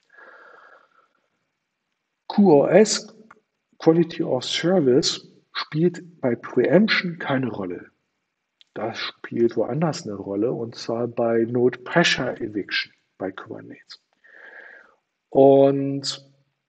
Q o S, Quality of Service, spielt bei Preemption keine Rolle. Das spielt woanders eine Rolle, und zwar bei Node Pressure Eviction bei Kubernetes. Und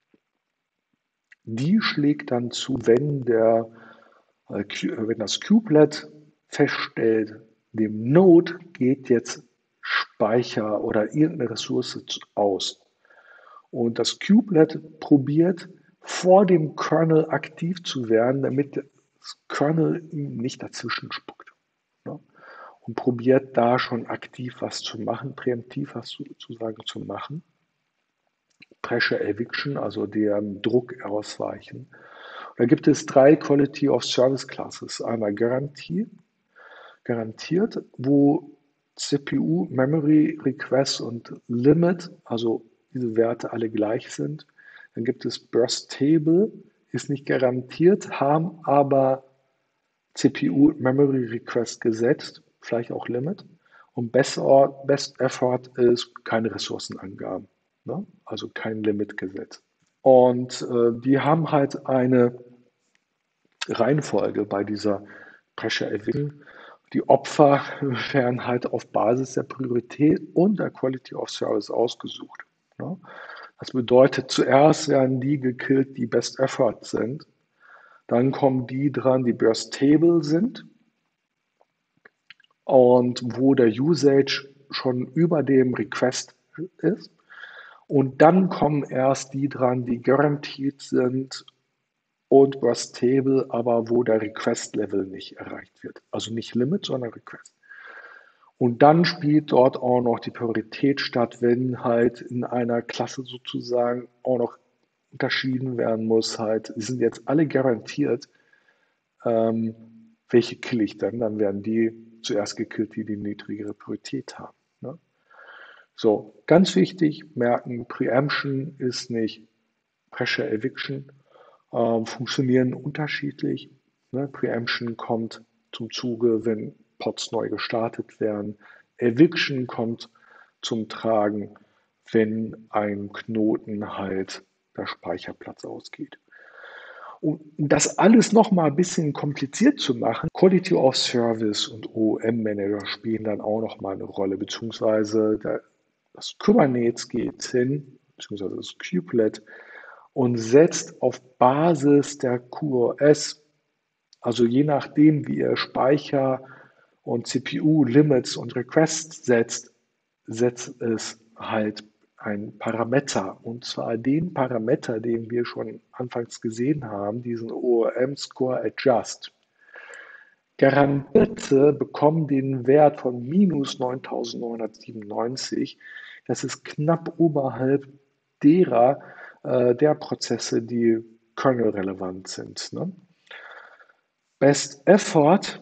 die schlägt dann zu, wenn, der, wenn das Kubelet feststellt, dem Node geht jetzt Speicher oder irgendeine Ressource aus. Und das Kubelet probiert, vor dem Kernel aktiv zu werden, damit das Kernel ihm nicht dazwischen spuckt. Ne? Und probiert da schon aktiv was zu machen, präemptiv was sozusagen zu machen. Pressure Eviction, also dem Druck ausweichen. Da gibt es drei Quality of Service Classes. Einmal Garantie, garantiert, wo C P U, Memory, Request und Limit, also diese Werte alle gleich sind. Dann gibt es Burst Table, ist nicht garantiert, haben aber C P U, Memory Request gesetzt, vielleicht auch Limit. Und Best, Best Effort ist keine Ressourcenangaben, ne? Also kein Limit gesetzt. Und äh, die haben halt eine Reihenfolge bei dieser Pressure Eviction. Die Opfer werden halt auf Basis der Priorität und der Quality of Service ausgesucht. Ne? Das bedeutet, zuerst werden die gekillt, die Best Effort sind. Dann kommen die dran, die Burst Table sind und wo der Usage schon über dem Request ist. Und dann kommen erst die dran, die garantiert sind und Burst Table, aber wo der Request-Level nicht erreicht wird. Also nicht Limit, sondern Request. Und dann spielt dort auch noch die Priorität statt, wenn halt in einer Klasse sozusagen auch noch unterschieden werden muss, halt, die sind jetzt alle garantiert, ähm, welche kill ich dann? Dann werden die zuerst gekillt, die die niedrigere Priorität haben. Ne? So, ganz wichtig, merken, Preemption ist nicht Pressure Eviction, ähm, funktionieren unterschiedlich. Ne? Preemption kommt zum Zuge, wenn Pods neu gestartet werden. Eviction kommt zum Tragen, wenn ein Knoten halt der Speicherplatz ausgeht. Um das alles nochmal ein bisschen kompliziert zu machen, Quality of Service und O O M-Manager spielen dann auch nochmal eine Rolle, beziehungsweise der, das Kubernetes geht hin, beziehungsweise das Kubelet, und setzt auf Basis der Q o S, also je nachdem, wie ihr Speicher und C P U-Limits und Requests setzt, setzt es halt ein Parameter, und zwar den Parameter, den wir schon anfangs gesehen haben, diesen O R M-Score Adjust. Garantierte bekommen den Wert von minus neuntausendneunhundertsiebenundneunzig. Das ist knapp oberhalb derer, äh, der Prozesse, die kernel-relevant sind. Ne? Best Effort,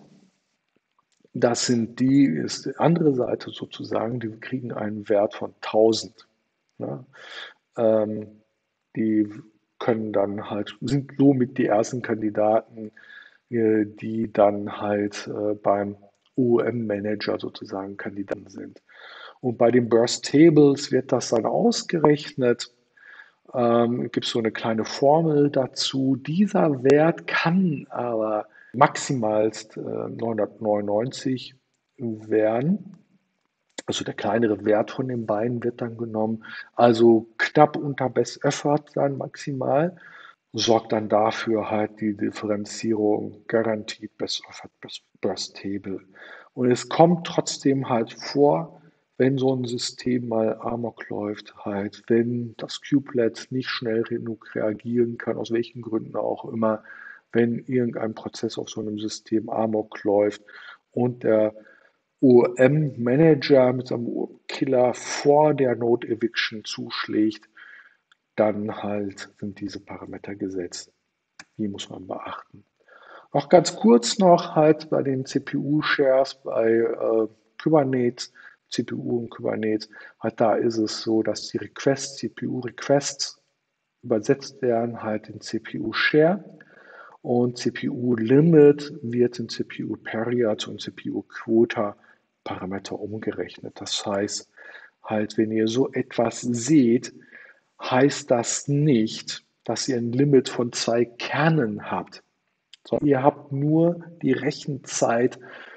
das sind die, ist die andere Seite sozusagen, die kriegen einen Wert von tausend. Ne? Ähm, die können dann halt, sind somit die ersten Kandidaten, äh, die dann halt äh, beim O M-Manager sozusagen Kandidaten sind. Und bei den Burst Tables wird das dann ausgerechnet. Ähm, gibt es so eine kleine Formel dazu. Dieser Wert kann aber maximalst äh, neunhundertneunundneunzig werden. Also der kleinere Wert von den beiden wird dann genommen. Also knapp unter Best Effort dann maximal. Sorgt dann dafür halt die Differenzierung garantiert Best Effort, Best Burst Table. Und es kommt trotzdem halt vor, wenn so ein System mal amok läuft, halt, wenn das Kubelet nicht schnell genug reagieren kann, aus welchen Gründen auch immer, wenn irgendein Prozess auf so einem System amok läuft und der O M-Manager mit seinem Killer vor der Node Eviction zuschlägt, dann halt sind diese Parameter gesetzt. Die muss man beachten. Auch ganz kurz noch halt bei den C P U-Shares bei äh, Kubernetes, C P U und Kubernetes, halt da ist es so, dass die Requests, C P U-Requests übersetzt werden halt in C P U-Share und C P U-Limit wird in C P U-Period und C P U-Quota Parameter umgerechnet. Das heißt, halt, wenn ihr so etwas seht, heißt das nicht, dass ihr ein Limit von zwei Kernen habt, sondern ihr habt nur die Rechenzeit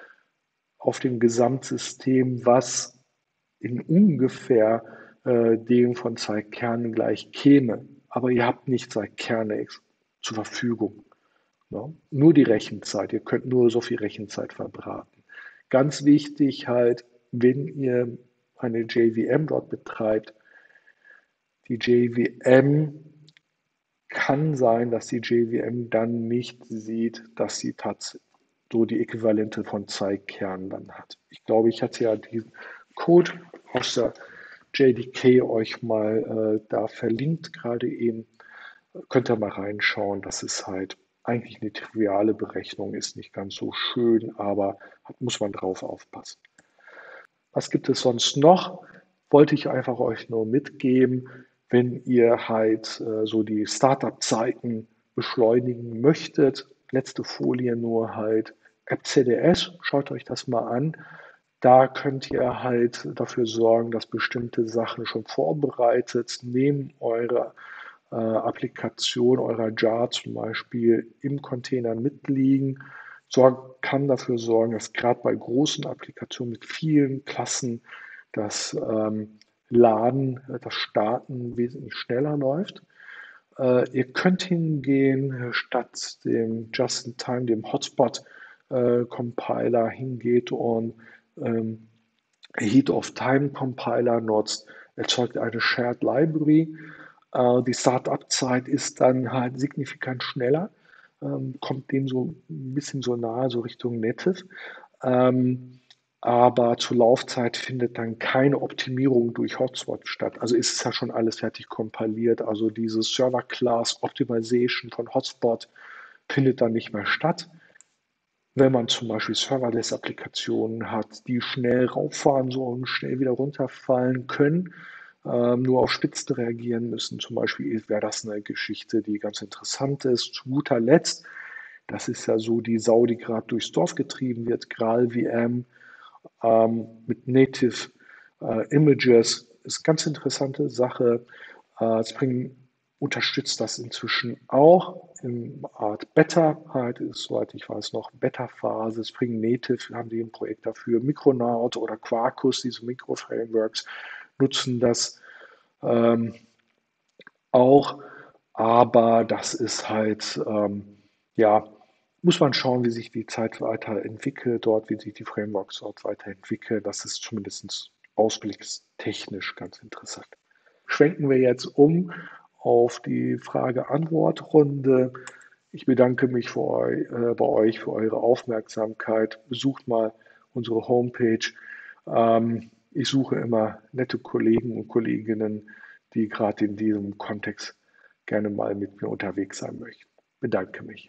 auf dem Gesamtsystem, was in ungefähr äh, dem von zwei Kernen gleich käme. Aber ihr habt nicht zwei Kerne zur Verfügung. Ne? Nur die Rechenzeit. Ihr könnt nur so viel Rechenzeit verbraten. Ganz wichtig halt, wenn ihr eine J V M dort betreibt, die J V M kann sein, dass die J V M dann nicht sieht, dass sie tatsächlich so die Äquivalente von zwei Kernen dann hat. Ich glaube, ich hatte ja diesen Code aus der J D K euch mal äh, da verlinkt, gerade eben. Könnt ihr mal reinschauen. Das ist halt eigentlich eine triviale Berechnung, ist nicht ganz so schön, aber muss man drauf aufpassen. Was gibt es sonst noch? Wollte ich einfach euch nur mitgeben, wenn ihr halt äh, so die Startup-Zeiten beschleunigen möchtet. Letzte Folie nur halt App C D S, schaut euch das mal an. Da könnt ihr halt dafür sorgen, dass bestimmte Sachen schon vorbereitet neben eurer äh, Applikation, eurer Jar zum Beispiel im Container mitliegen. Sorg, kann dafür sorgen, dass gerade bei großen Applikationen mit vielen Klassen das ähm, Laden, das Starten wesentlich schneller läuft. Äh, ihr könnt hingehen, statt dem Just-in-Time, dem Hotspot-Compiler äh, hingeht und ähm, Heat-of-Time-Compiler nutzt, erzeugt eine Shared Library. Äh, die Start-up-Zeit ist dann halt signifikant schneller, ähm, kommt dem so ein bisschen so nahe, so Richtung Native. Ähm, aber zur Laufzeit findet dann keine Optimierung durch Hotspot statt. Also ist es ja schon alles fertig kompiliert. Also diese Server-Class Optimization von Hotspot findet dann nicht mehr statt. Wenn man zum Beispiel Serverless-Applikationen hat, die schnell rauffahren so und schnell wieder runterfallen können, ähm, nur auf Spitzen reagieren müssen, zum Beispiel wäre das eine Geschichte, die ganz interessant ist. Zu guter Letzt, das ist ja so die Sau, die gerade durchs Dorf getrieben wird, GraalVM ähm, mit Native äh, Images, ist eine ganz interessante Sache. Äh, Spring unterstützt das inzwischen auch in Art Beta, halt ist, soweit ich weiß, noch Beta-Phase. Spring Native haben die ein Projekt dafür. Micronaut oder Quarkus, diese Mikro-Frameworks, nutzen das ähm, auch. Aber das ist halt, ähm, ja, muss man schauen, wie sich die Zeit weiterentwickelt dort, wie sich die Frameworks dort weiterentwickeln. Das ist zumindest ausblickstechnisch ganz interessant. schwenken wir jetzt um auf die Frage-Antwort-Runde. Ich bedanke mich für eu, äh, bei euch für eure Aufmerksamkeit. Besucht mal unsere Homepage. Ähm, ich suche immer nette Kollegen und Kolleginnen, die gerade in diesem Kontext gerne mal mit mir unterwegs sein möchten. Bedanke mich.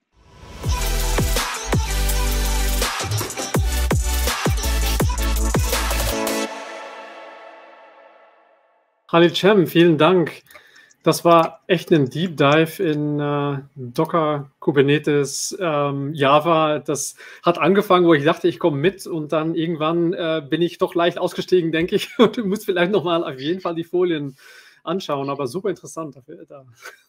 Khalid Cem, vielen Dank. Das war echt ein Deep Dive in äh, Docker, Kubernetes, ähm, Java. Das hat angefangen, wo ich dachte, ich komme mit und dann irgendwann äh, bin ich doch leicht ausgestiegen, denke ich. Und du musst vielleicht nochmal auf jeden Fall die Folien anschauen, aber super interessant dafür. Da.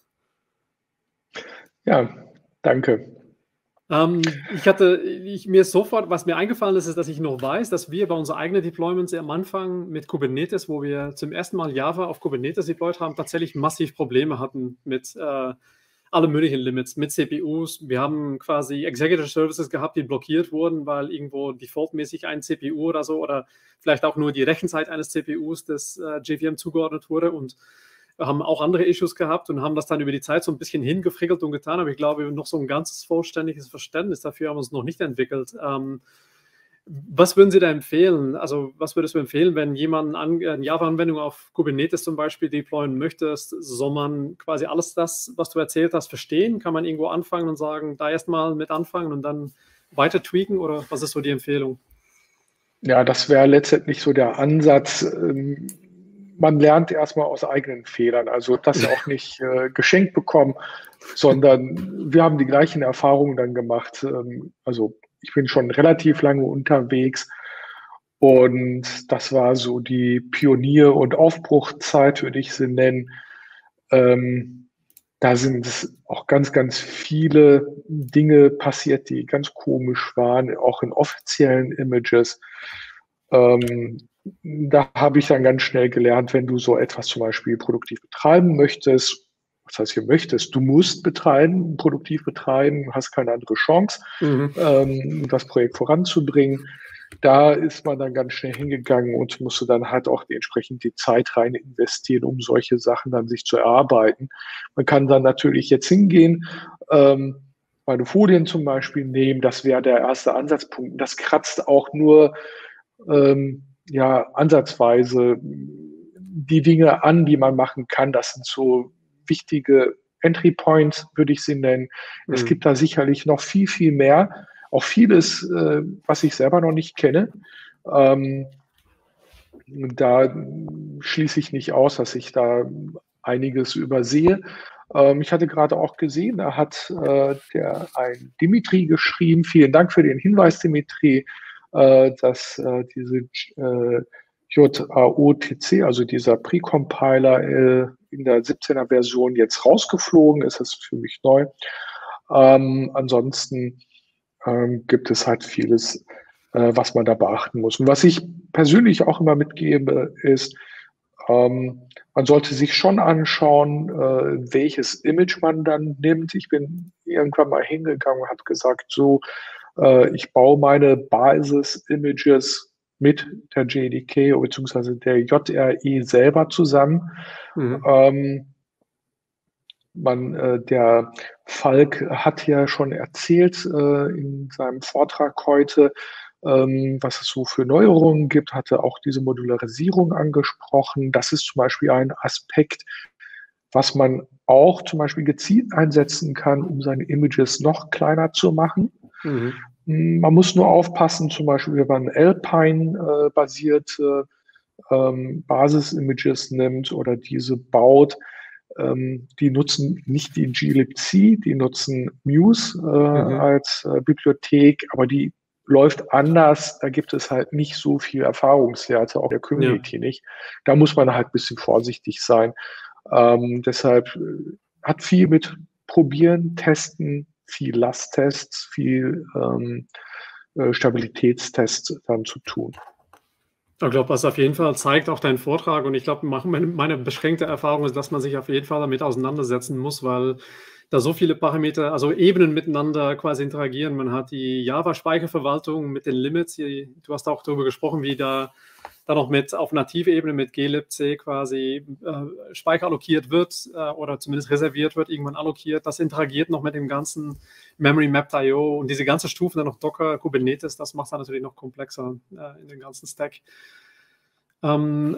Ja, danke. Ähm, ich hatte, ich, mir sofort, was mir eingefallen ist, ist, dass ich noch weiß, dass wir bei unseren eigenen Deployments am Anfang mit Kubernetes, wo wir zum ersten Mal Java auf Kubernetes deployed haben, tatsächlich massiv Probleme hatten mit äh, alle möglichen Limits, mit C P Us. Wir haben quasi Executive Services gehabt, die blockiert wurden, weil irgendwo defaultmäßig ein C P U oder so oder vielleicht auch nur die Rechenzeit eines C P Us des äh, J V M zugeordnet wurde und haben auch andere Issues gehabt und haben das dann über die Zeit so ein bisschen hingefrickelt und getan, aber ich glaube, noch so ein ganzes vollständiges Verständnis dafür haben wir uns noch nicht entwickelt. Ähm, was würden Sie da empfehlen? Also was würdest du empfehlen, wenn jemand eine Java-Anwendung auf Kubernetes zum Beispiel deployen möchtest? Soll man quasi alles das, was du erzählt hast, verstehen? Kann man irgendwo anfangen und sagen, da erstmal mit anfangen und dann weiter tweaken oder was ist so die Empfehlung? Ja, das wäre letztendlich so der Ansatz. Ähm, man lernt erstmal aus eigenen Fehlern, also das auch nicht äh, geschenkt bekommen, sondern wir haben die gleichen Erfahrungen dann gemacht. Ähm, also ich bin schon relativ lange unterwegs und das war so die Pionier- und Aufbruchzeit, würde ich sie nennen. Ähm, da sind auch ganz, ganz viele Dinge passiert, die ganz komisch waren, auch in offiziellen Images. Ähm, da habe ich dann ganz schnell gelernt, wenn du so etwas zum Beispiel produktiv betreiben möchtest, was heißt hier möchtest, du musst betreiben, produktiv betreiben, hast keine andere Chance, mhm. ähm, das Projekt voranzubringen. Da ist man dann ganz schnell hingegangen und musste dann halt auch entsprechend die Zeit rein investieren, um solche Sachen dann sich zu erarbeiten. Man kann dann natürlich jetzt hingehen, ähm, meine Folien zum Beispiel nehmen, das wäre der erste Ansatzpunkt. Das kratzt auch nur ähm, ja, ansatzweise die Dinge an, die man machen kann. Das sind so wichtige Entry Points, würde ich sie nennen. Mhm. Es gibt da sicherlich noch viel, viel mehr. Auch vieles, äh, was ich selber noch nicht kenne. Ähm, da schließe ich nicht aus, dass ich da einiges übersehe. Ähm, ich hatte gerade auch gesehen, da hat äh, der ein Dimitri geschrieben. Vielen Dank für den Hinweis, Dimitri, äh, dass äh, diese äh, J A O T C, also dieser Precompiler äh, in der siebzehner Version jetzt rausgeflogen ist. Das ist für mich neu. Ähm, ansonsten ähm, gibt es halt vieles, äh, was man da beachten muss. Und was ich persönlich auch immer mitgebe, ist, ähm, man sollte sich schon anschauen, äh, welches Image man dann nimmt. Ich bin irgendwann mal hingegangen und habe gesagt, so, äh, ich baue meine Basis-Images mit der J D K bzw. der J R E selber zusammen. Mhm. Ähm, man, äh, der Falk hat ja schon erzählt äh, in seinem Vortrag heute, ähm, was es so für Neuerungen gibt, hatte auch diese Modularisierung angesprochen. Das ist zum Beispiel ein Aspekt, was man auch zum Beispiel gezielt einsetzen kann, um seine Images noch kleiner zu machen. Mhm. Man muss nur aufpassen, zum Beispiel, wenn man Alpine-basierte äh, ähm, Basis-Images nimmt oder diese baut, ähm, die nutzen nicht die glibc, die nutzen Muse äh, mhm. als äh, Bibliothek, aber die läuft anders. Da gibt es halt nicht so viel Erfahrungswerte, auch der Community ja. nicht. Da muss man halt ein bisschen vorsichtig sein. Ähm, deshalb äh, hat viel mit Probieren, Testen, viel Lasttests, viel ähm, äh, Stabilitätstests dann zu tun. Ich glaube, was auf jeden Fall zeigt auch dein Vortrag und ich glaube, meine, meine beschränkte Erfahrung ist, dass man sich auf jeden Fall damit auseinandersetzen muss, weil da so viele Parameter, also Ebenen miteinander quasi interagieren. Man hat die Java-Speicherverwaltung mit den Limits. Du hast auch darüber gesprochen, wie da dann noch mit auf Nativebene mit glibc quasi äh, Speicher allokiert wird äh, oder zumindest reserviert wird, irgendwann allokiert. Das interagiert noch mit dem ganzen Memory Mapped I O und diese ganze Stufen dann noch Docker, Kubernetes, das macht es dann natürlich noch komplexer äh, in den ganzen Stack. Ähm,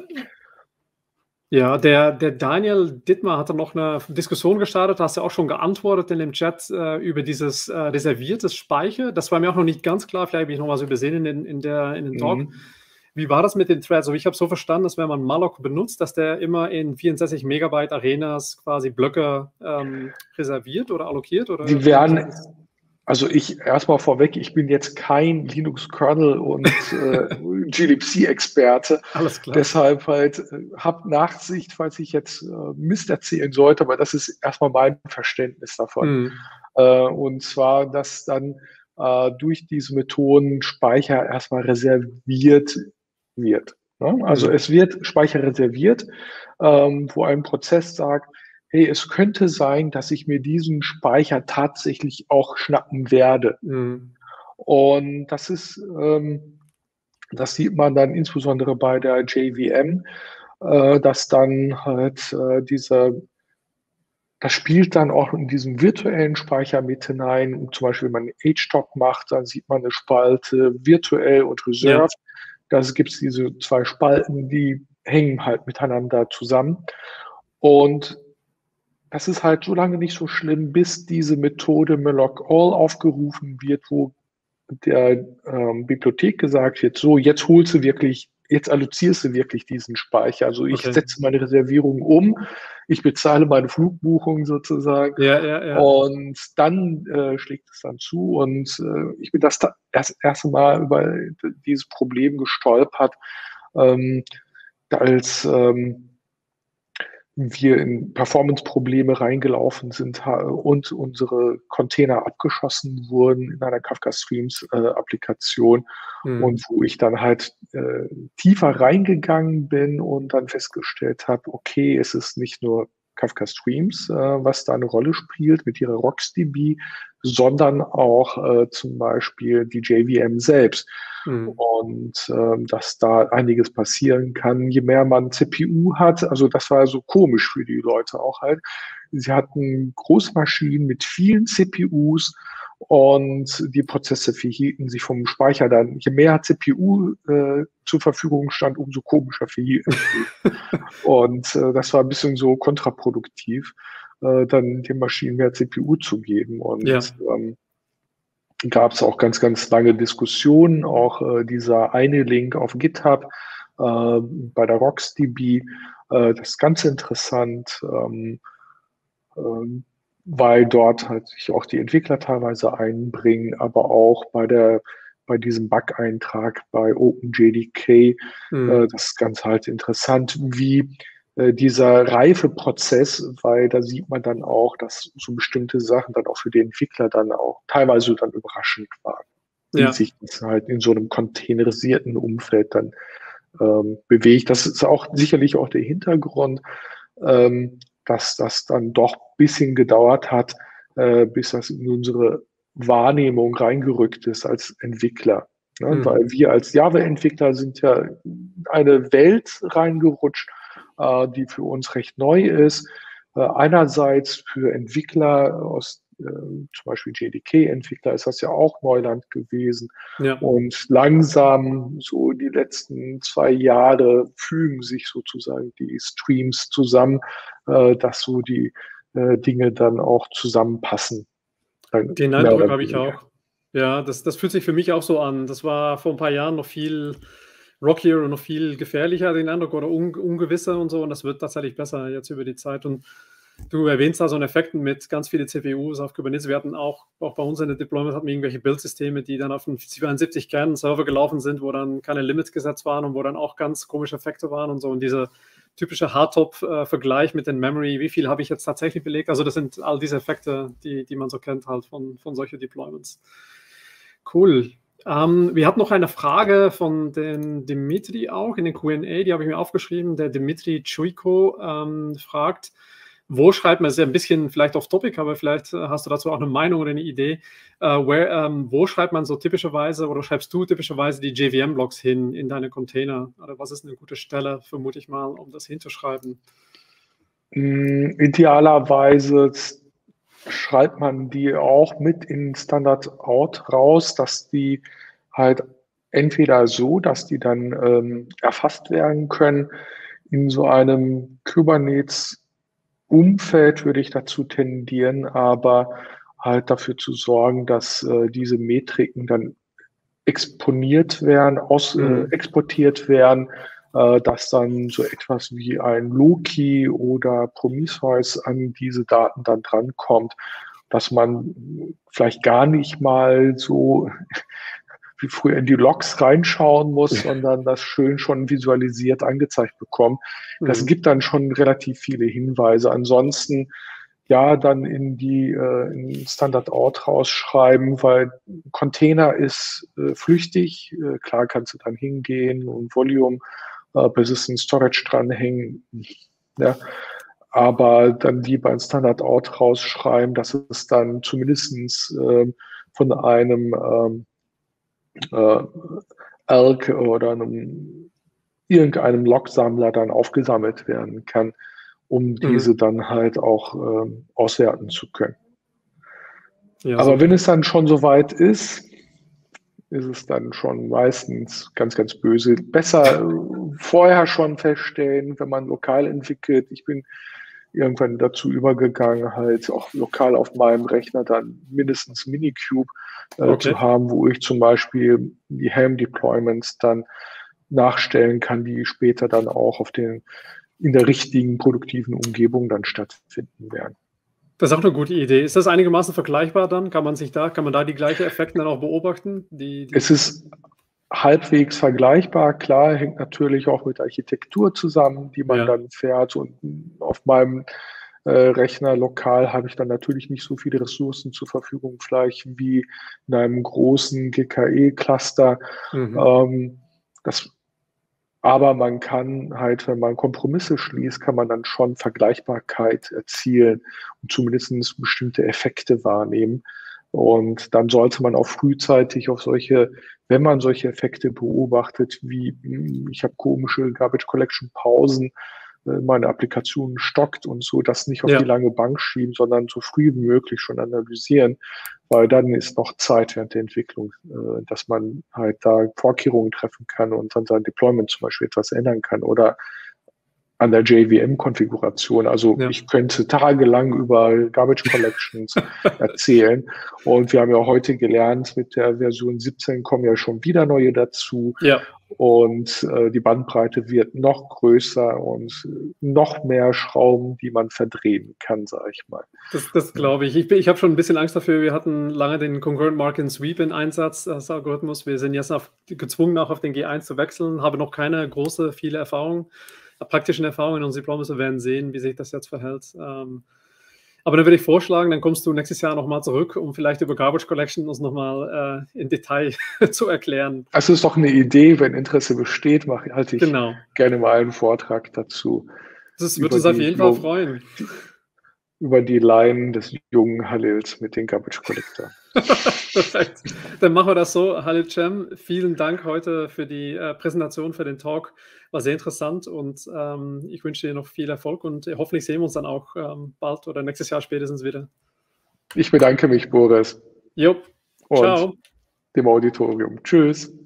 Ja, der, der Daniel Dittmar hatte noch eine Diskussion gestartet, hast ja auch schon geantwortet in dem Chat äh, über dieses äh, reserviertes Speicher. Das war mir auch noch nicht ganz klar, vielleicht habe ich noch was übersehen in den, in der, in den Talk. Mhm. Wie war das mit den Threads? Also ich habe so verstanden, dass wenn man Malloc benutzt, dass der immer in vierundsechzig Megabyte Arenas quasi Blöcke ähm, reserviert oder allokiert? Oder die werden... Also ich erstmal vorweg, ich bin jetzt kein Linux-Kernel und äh, glibc-Experte. Alles klar. Deshalb halt äh, habt Nachsicht, falls ich jetzt äh, Mist erzählen sollte, aber das ist erstmal mein Verständnis davon. Mhm. Äh, und zwar, dass dann äh, durch diese Methoden Speicher erstmal reserviert wird. Ne? Also mhm. es wird Speicher reserviert, ähm, wo ein Prozess sagt, hey, es könnte sein, dass ich mir diesen Speicher tatsächlich auch schnappen werde. Mhm. Und das ist, ähm, das sieht man dann insbesondere bei der J V M, äh, dass dann halt äh, dieser, das spielt dann auch in diesem virtuellen Speicher mit hinein. Und zum Beispiel, wenn man H-Top macht, dann sieht man eine Spalte virtuell und reserved. Ja. Da gibt es diese zwei Spalten, die hängen halt miteinander zusammen. Und das ist halt so lange nicht so schlimm, bis diese Methode malloc all aufgerufen wird, wo der ähm, Bibliothek gesagt wird, so, jetzt holst du wirklich, jetzt allozierst du wirklich diesen Speicher. Also ich okay. setze meine Reservierung um, ich bezahle meine Flugbuchung sozusagen ja, ja, ja. und dann äh, schlägt es dann zu. Und äh, ich bin das da das erste Mal über dieses Problem gestolpert, ähm, als ähm, wir in Performance-Probleme reingelaufen sind und unsere Container abgeschossen wurden in einer Kafka Streams-Applikation äh, mhm. und wo ich dann halt äh, tiefer reingegangen bin und dann festgestellt habe, okay, es ist nicht nur Kafka Streams, äh, was da eine Rolle spielt mit ihrer RocksDB, sondern auch äh, zum Beispiel die J V M selbst. Mhm. Und ähm, dass da einiges passieren kann, je mehr man C P U hat. Also das war so komisch für die Leute auch halt. Sie hatten Großmaschinen mit vielen C P Us und die Prozesse verhielten sich vom Speicher dann. Je mehr C P U äh, zur Verfügung stand, umso komischer verhielten sie. Und äh, das war ein bisschen so kontraproduktiv, äh, dann den Maschinen mehr C P U zu geben. Und ja. ähm, gab es auch ganz, ganz lange Diskussionen, auch äh, dieser eine Link auf GitHub äh, bei der RocksDB, äh, das ist ganz interessant, ähm, äh, weil dort halt sich auch die Entwickler teilweise einbringen, aber auch bei der bei diesem Bug-Eintrag bei OpenJDK, mhm. äh, das ist ganz halt interessant, wie dieser Reifeprozess, weil da sieht man dann auch, dass so bestimmte Sachen dann auch für die Entwickler dann auch teilweise dann überraschend waren, ja. wie sich das halt in so einem containerisierten Umfeld dann ähm, bewegt. Das ist auch sicherlich auch der Hintergrund, ähm, dass das dann doch ein bisschen gedauert hat, äh, bis das in unsere Wahrnehmung reingerückt ist als Entwickler. Ne? Mhm. Weil wir als Java-Entwickler sind ja in eine Welt reingerutscht, die für uns recht neu ist. Einerseits für Entwickler aus äh, zum Beispiel J D K-Entwickler ist das ja auch Neuland gewesen. Ja. Und langsam, so die letzten zwei Jahre, fügen sich sozusagen die Streams zusammen, äh, dass so die äh, Dinge dann auch zusammenpassen. Den Eindruck habe ich auch. Ja, das, das fühlt sich für mich auch so an. Das war vor ein paar Jahren noch viel rockier und noch viel gefährlicher, den Eindruck, oder un ungewisser und so. Und das wird tatsächlich besser jetzt über die Zeit. Und du erwähnst da so einen Effekt mit ganz viele C P Us auf Kubernetes. Wir hatten auch, auch bei uns in der Deployment hatten wir irgendwelche Build-Systeme, die dann auf einen zweiundsiebzig Kern-Server gelaufen sind, wo dann keine Limits gesetzt waren und wo dann auch ganz komische Effekte waren und so. Und dieser typische Hardtop-Vergleich mit den Memory, wie viel habe ich jetzt tatsächlich belegt? Also das sind all diese Effekte, die, die man so kennt halt von, von solchen Deployments. Cool. Ähm, wir hatten noch eine Frage von den Dimitri auch in den Q and A, die habe ich mir aufgeschrieben. Der Dimitri Chuiko ähm, fragt, wo schreibt man, ist ja ein bisschen vielleicht off-topic, aber vielleicht äh, hast du dazu auch eine Meinung oder eine Idee, äh, where, ähm, wo schreibt man so typischerweise oder schreibst du typischerweise die J V M-Blocks hin in deine Container? Oder was ist eine gute Stelle, vermute ich mal, um das hinzuschreiben? Mm, Idealerweise schreibt man die auch mit in Standard Out raus, dass die halt entweder so, dass die dann ähm, erfasst werden können. In so einem Kubernetes-Umfeld würde ich dazu tendieren, aber halt dafür zu sorgen, dass äh, diese Metriken dann exponiert werden, aus, Mhm. äh, exportiert werden, äh, dass dann so etwas wie ein Loki oder Prometheus an diese Daten dann drankommt, dass man vielleicht gar nicht mal so wie früher in die Logs reinschauen muss, sondern das schön schon visualisiert angezeigt bekommt. Das Mhm. gibt dann schon relativ viele Hinweise. Ansonsten ja, dann in die äh, in Standard Out rausschreiben, weil Container ist äh, flüchtig. Äh, klar kannst du dann hingehen und Volume, äh, Persistent Storage dranhängen. Ja. Aber dann lieber in Standard Out rausschreiben, dass es dann zumindestens äh, von einem ähm, äh, Elk oder einem, irgendeinem Logsammler dann aufgesammelt werden kann, um Mhm. diese dann halt auch äh, auswerten zu können. Ja, Aber wenn super. es dann schon soweit ist, ist es dann schon meistens ganz, ganz böse. Besser äh, vorher schon feststellen, wenn man lokal entwickelt. Ich bin irgendwann dazu übergegangen, halt auch lokal auf meinem Rechner dann mindestens Minikube äh, Okay. zu haben, wo ich zum Beispiel die Helm-Deployments dann nachstellen kann, die später dann auch auf den, in der richtigen produktiven Umgebung dann stattfinden werden. Das ist auch eine gute Idee. Ist das einigermaßen vergleichbar dann? Kann man sich da, kann man da die gleichen Effekte dann auch beobachten? Die, die Es ist halbwegs vergleichbar. Klar, hängt natürlich auch mit Architektur zusammen, die man ja. dann fährt. Und auf meinem äh, Rechner lokal habe ich dann natürlich nicht so viele Ressourcen zur Verfügung, vielleicht wie in einem großen G K E-Cluster. Mhm. Ähm, das Aber man kann halt, wenn man Kompromisse schließt, kann man dann schon Vergleichbarkeit erzielen und zumindest bestimmte Effekte wahrnehmen. Und dann sollte man auch frühzeitig auf solche, wenn man solche Effekte beobachtet, wie ich habe komische Garbage Collection Pausen, meine Applikation stockt und so, das nicht auf Ja. die lange Bank schieben, sondern so früh wie möglich schon analysieren, weil dann ist noch Zeit während der Entwicklung, dass man halt da Vorkehrungen treffen kann und dann sein Deployment zum Beispiel etwas ändern kann oder an der J V M-Konfiguration. Also Ja. ich könnte tagelang über Garbage Collections erzählen. Und wir haben ja heute gelernt, mit der Version siebzehn kommen ja schon wieder neue dazu. Ja. Und äh, die Bandbreite wird noch größer und noch mehr Schrauben, die man verdrehen kann, sage ich mal. Das, das glaube ich. Ich, ich habe schon ein bisschen Angst dafür. Wir hatten lange den Concurrent Mark and Sweep in Einsatz als Algorithmus. Wir sind jetzt auf, gezwungen, auch auf den G eins zu wechseln, habe noch keine große, viele Erfahrungen, praktischen Erfahrungen in unseren Deployments. Wir werden sehen, wie sich das jetzt verhält. Ähm, aber dann würde ich vorschlagen, dann kommst du nächstes Jahr nochmal zurück, um vielleicht über Garbage Collection uns nochmal äh, in Detail zu erklären. Also ist doch eine Idee, wenn Interesse besteht, mache halte ich genau. gerne mal einen Vortrag dazu. Das würde uns auf jeden Fall freuen. Die, über die Line des jungen Halils mit den Garbage Collector. Perfekt. Dann machen wir das so. Halil Cem, vielen Dank heute für die äh, Präsentation, für den Talk. War sehr interessant und ähm, ich wünsche dir noch viel Erfolg und hoffentlich sehen wir uns dann auch ähm, bald oder nächstes Jahr spätestens wieder. Ich bedanke mich, Boris. Jo, ciao. Und dem Auditorium. Tschüss.